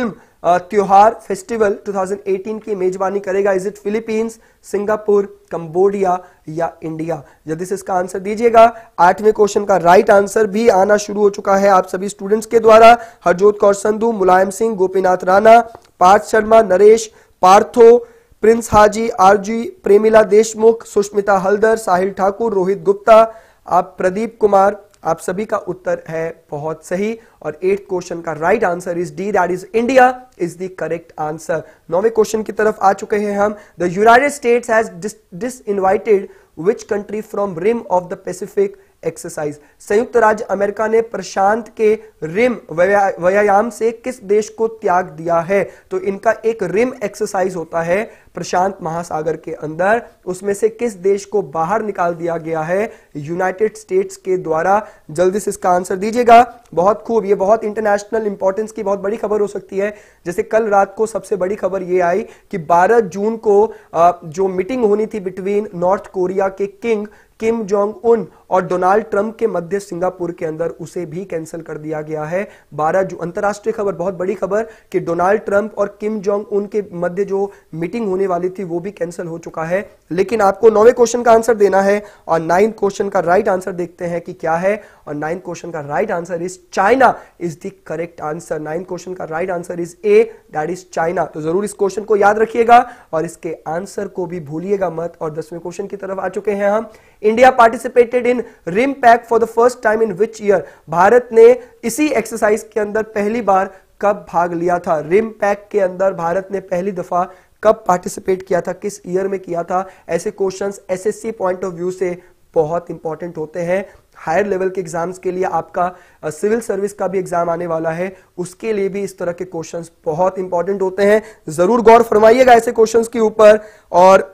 त्योहार फेस्टिवल दो हज़ार अठारह की मेजबानी करेगा? Is it Philippines, Singapore, Cambodia या इंडिया? जल्दी से इसका आंसर दीजिएगा। आठवें क्वेश्चन का राइट आंसर भी आना शुरू हो चुका है आप सभी स्टूडेंट्स के द्वारा। हरजोत कौर संधू, मुलायम सिंह, गोपीनाथ राणा, पार्थ शर्मा, नरेश, पार्थो, प्रिंस हाजी, आरजी, प्रेमिला देशमुख, सुष्मिता हल्दर, साहिल ठाकुर, रोहित गुप्ता, आप प्रदीप कुमार, आप सभी का उत्तर है बहुत सही। और एट क्वेश्चन का right answer is D, that is India is the correct answer. नौवें क्वेश्चन की तरफ आ चुके हैं हम। The United States has disinvited which country from rim of the Pacific exercise? संयुक्त राज्य अमेरिका ने प्रशांत के रिम व्यायाम से किस देश को त्याग दिया है? तो इनका एक रिम एक्सरसाइज होता है प्रशांत महासागर के अंदर, उसमें से किस देश को बाहर निकाल दिया गया है? यूनाइटेड स्टेट्स के द्वारा। जल्दी से इसका आंसर दीजिएगा। बहुत खूब, ये बहुत इंटरनेशनल इंपॉर्टेंस की बहुत बड़ी खबर हो सकती है। जैसे कल रात को सबसे बड़ी खबर ये आई कि बारह जून को जो मीटिंग होनी थी बिटवीन नॉर्थ कोरिया के किंग किम जोंग उन और डोनाल्ड ट्रंप के मध्य सिंगापुर के अंदर, उसे भी कैंसिल कर दिया गया है। बारह जून, अंतरराष्ट्रीय खबर, बहुत बड़ी खबर कि डोनाल्ड ट्रंप और किम जोंग उन के मध्य जो मीटिंग होने वाली थी वो भी कैंसिल हो चुका है। लेकिन आपको नौवें क्वेश्चन का आंसर देना है और नाइन्थ क्वेश्चन का राइट आंसर देखते हैं कि क्या है। और नाइन्थ क्वेश्चन का right answer is China is the correct answer. Ninth question का right answer is A, that is China. तो जरूर इस क्वेश्चन को याद रखिएगा और इसके आंसर को भी भूलिएगा मत। और दसवें क्वेश्चन की तरफ आ चुके हैं हम। India participated in rim pac for the first time in which year? Bharat ने इसी एक्सरसाइज के अंदर पहली बार कब भाग लिया था? रिम पैक के अंदर भारत ने पहली दफा कब पार्टिसिपेट किया था, किस ईयर में किया था? ऐसे questions SSC point of view से बहुत इंपॉर्टेंट होते हैं। हायर लेवल के एग्जाम्स के लिए आपका सिविल सर्विस का भी एग्जाम आने वाला है, उसके लिए भी इस तरह के क्वेश्चंस बहुत इंपॉर्टेंट होते हैं। जरूर गौर फरमाइएगा ऐसे क्वेश्चंस के ऊपर। और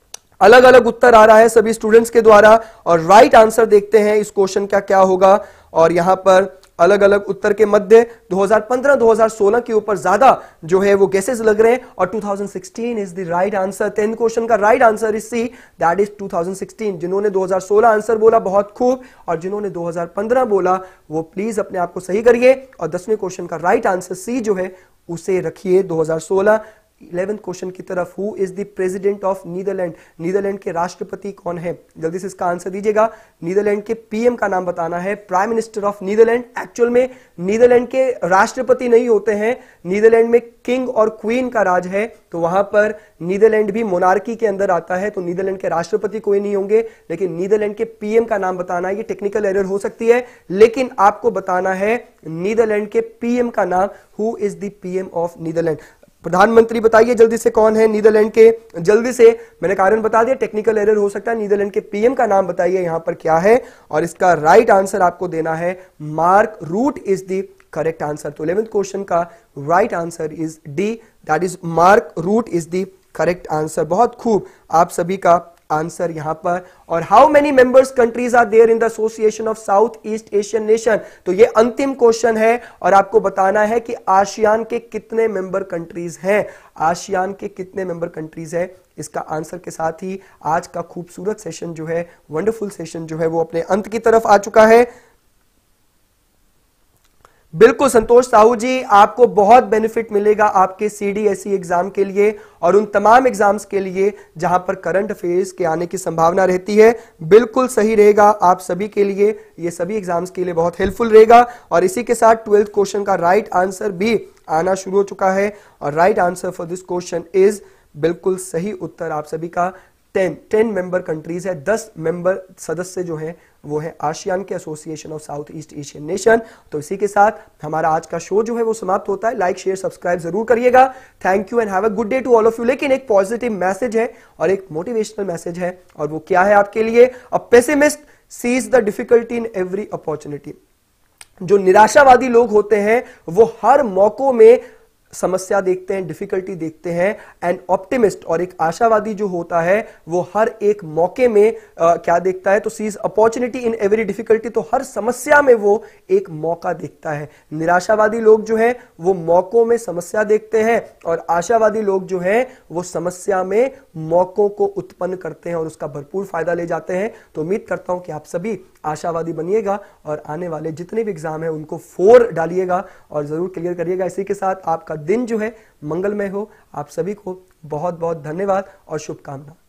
अलग अलग उत्तर आ रहा है सभी स्टूडेंट्स के द्वारा और राइट आंसर देखते हैं इस क्वेश्चन का क्या होगा। और यहां पर अलग अलग उत्तर के मध्य दो हज़ार पंद्रह दो हज़ार सोलह के ऊपर ज्यादा जो है वो गेसेस लग रहे हैं और दो हज़ार सोलह is the right answer. Tenth question का right answer is C, that is दो हज़ार सोलह। जिन्होंने दो हज़ार सोलह आंसर बोला बहुत खूब, और जिन्होंने दो हज़ार पंद्रह बोला वो प्लीज अपने आप को सही करिए। और दसवें क्वेश्चन का राइट आंसर सी जो है उसे रखिए दो हज़ार सोलह। इलेवेंथ क्वेश्चन की तरफ, who is the president of Netherland? Netherland के राष्ट्रपति कौन है? जल्दी से इसका आंसर दीजिएगा। नीदरलैंड के पीएम का नाम बताना है, prime minister of Netherland. Actual में नीदरलैंड के राष्ट्रपति नहीं होते हैं, नीदरलैंड में किंग और क्वीन का राज है, तो वहां पर नीदरलैंड भी मोनार्की के अंदर आता है, तो नीदरलैंड के राष्ट्रपति कोई नहीं होंगे। लेकिन नीदरलैंड के पीएम का नाम बताना, ये टेक्निकल एरर हो सकती है, लेकिन आपको बताना है नीदरलैंड के पीएम का नाम। Who is the PM of Netherland? प्रधानमंत्री बताइए जल्दी से कौन है नीदरलैंड के? जल्दी से, मैंने कारण बता दिया, टेक्निकल एरर हो सकता है। नीदरलैंड के पीएम का नाम बताइए यहां पर क्या है, और इसका राइट आंसर आपको देना है Mark Rutte is the correct answer. तो इलेवेंथ क्वेश्चन का right answer is D, that is Mark Rutte is the correct answer. बहुत खूब, आप सभी का आंसर यहां पर। और how many members countries are there in the association of south east Asian nation? तो ये अंतिम क्वेश्चन है और आपको बताना है कि आसियान के कितने मेंबर कंट्रीज हैं। आसियान के कितने मेंबर कंट्रीज है, इसका आंसर के साथ ही आज का खूबसूरत सेशन जो है, वंडरफुल सेशन जो है, वो अपने अंत की तरफ आ चुका है। बिल्कुल संतोष साहू जी, आपको बहुत बेनिफिट मिलेगा आपके सीडीएसई एग्जाम के लिए और उन तमाम एग्जाम्स के लिए जहां पर करंट अफेयर्स के आने की संभावना रहती है। बिल्कुल सही रहेगा आप सभी के लिए, ये सभी एग्जाम्स के लिए बहुत हेल्पफुल रहेगा। और इसी के साथ ट्वेल्थ क्वेश्चन का राइट आंसर भी आना शुरू हो चुका है और right answer for this question is, बिल्कुल सही उत्तर आप सभी का टेन टेन मेंबर कंट्रीज है, दस मेंबर सदस्य जो हैं वो है आसियान के association of south east Asian nation. तो इसी के साथ हमारा आज का शो जो है वो समाप्त होता है। लाइक शेयर सब्सक्राइब जरूर करिएगा। Thank you and have a good day to all of you. लेकिन एक पॉजिटिव मैसेज है और एक मोटिवेशनल मैसेज है, और वो क्या है आपके लिए? A pessimist sees the difficulty in every opportunity. जो निराशावादी लोग होते हैं वो हर मौकों में समस्या देखते हैं, डिफिकल्टी देखते हैं। एंड ऑप्टिमिस्ट और एक आशावादी जो होता है वो हर एक मौके में आ, क्या देखता है? तो sees opportunity in every difficulty, तो हर समस्या में वो एक मौका देखता है। निराशावादी लोग जो है वो मौकों में समस्या देखते हैं और आशावादी लोग जो है वो समस्या में मौकों को उत्पन्न करते हैं और उसका भरपूर फायदा ले जाते हैं। तो उम्मीद करता हूं कि आप सभी आशावादी बनिएगा और आने वाले जितने भी एग्जाम है उनको फोर डालिएगा और जरूर क्लियर करिएगा। इसी के साथ आपका दिन जो है मंगलमय हो। आप सभी को बहुत बहुत धन्यवाद और शुभकामना।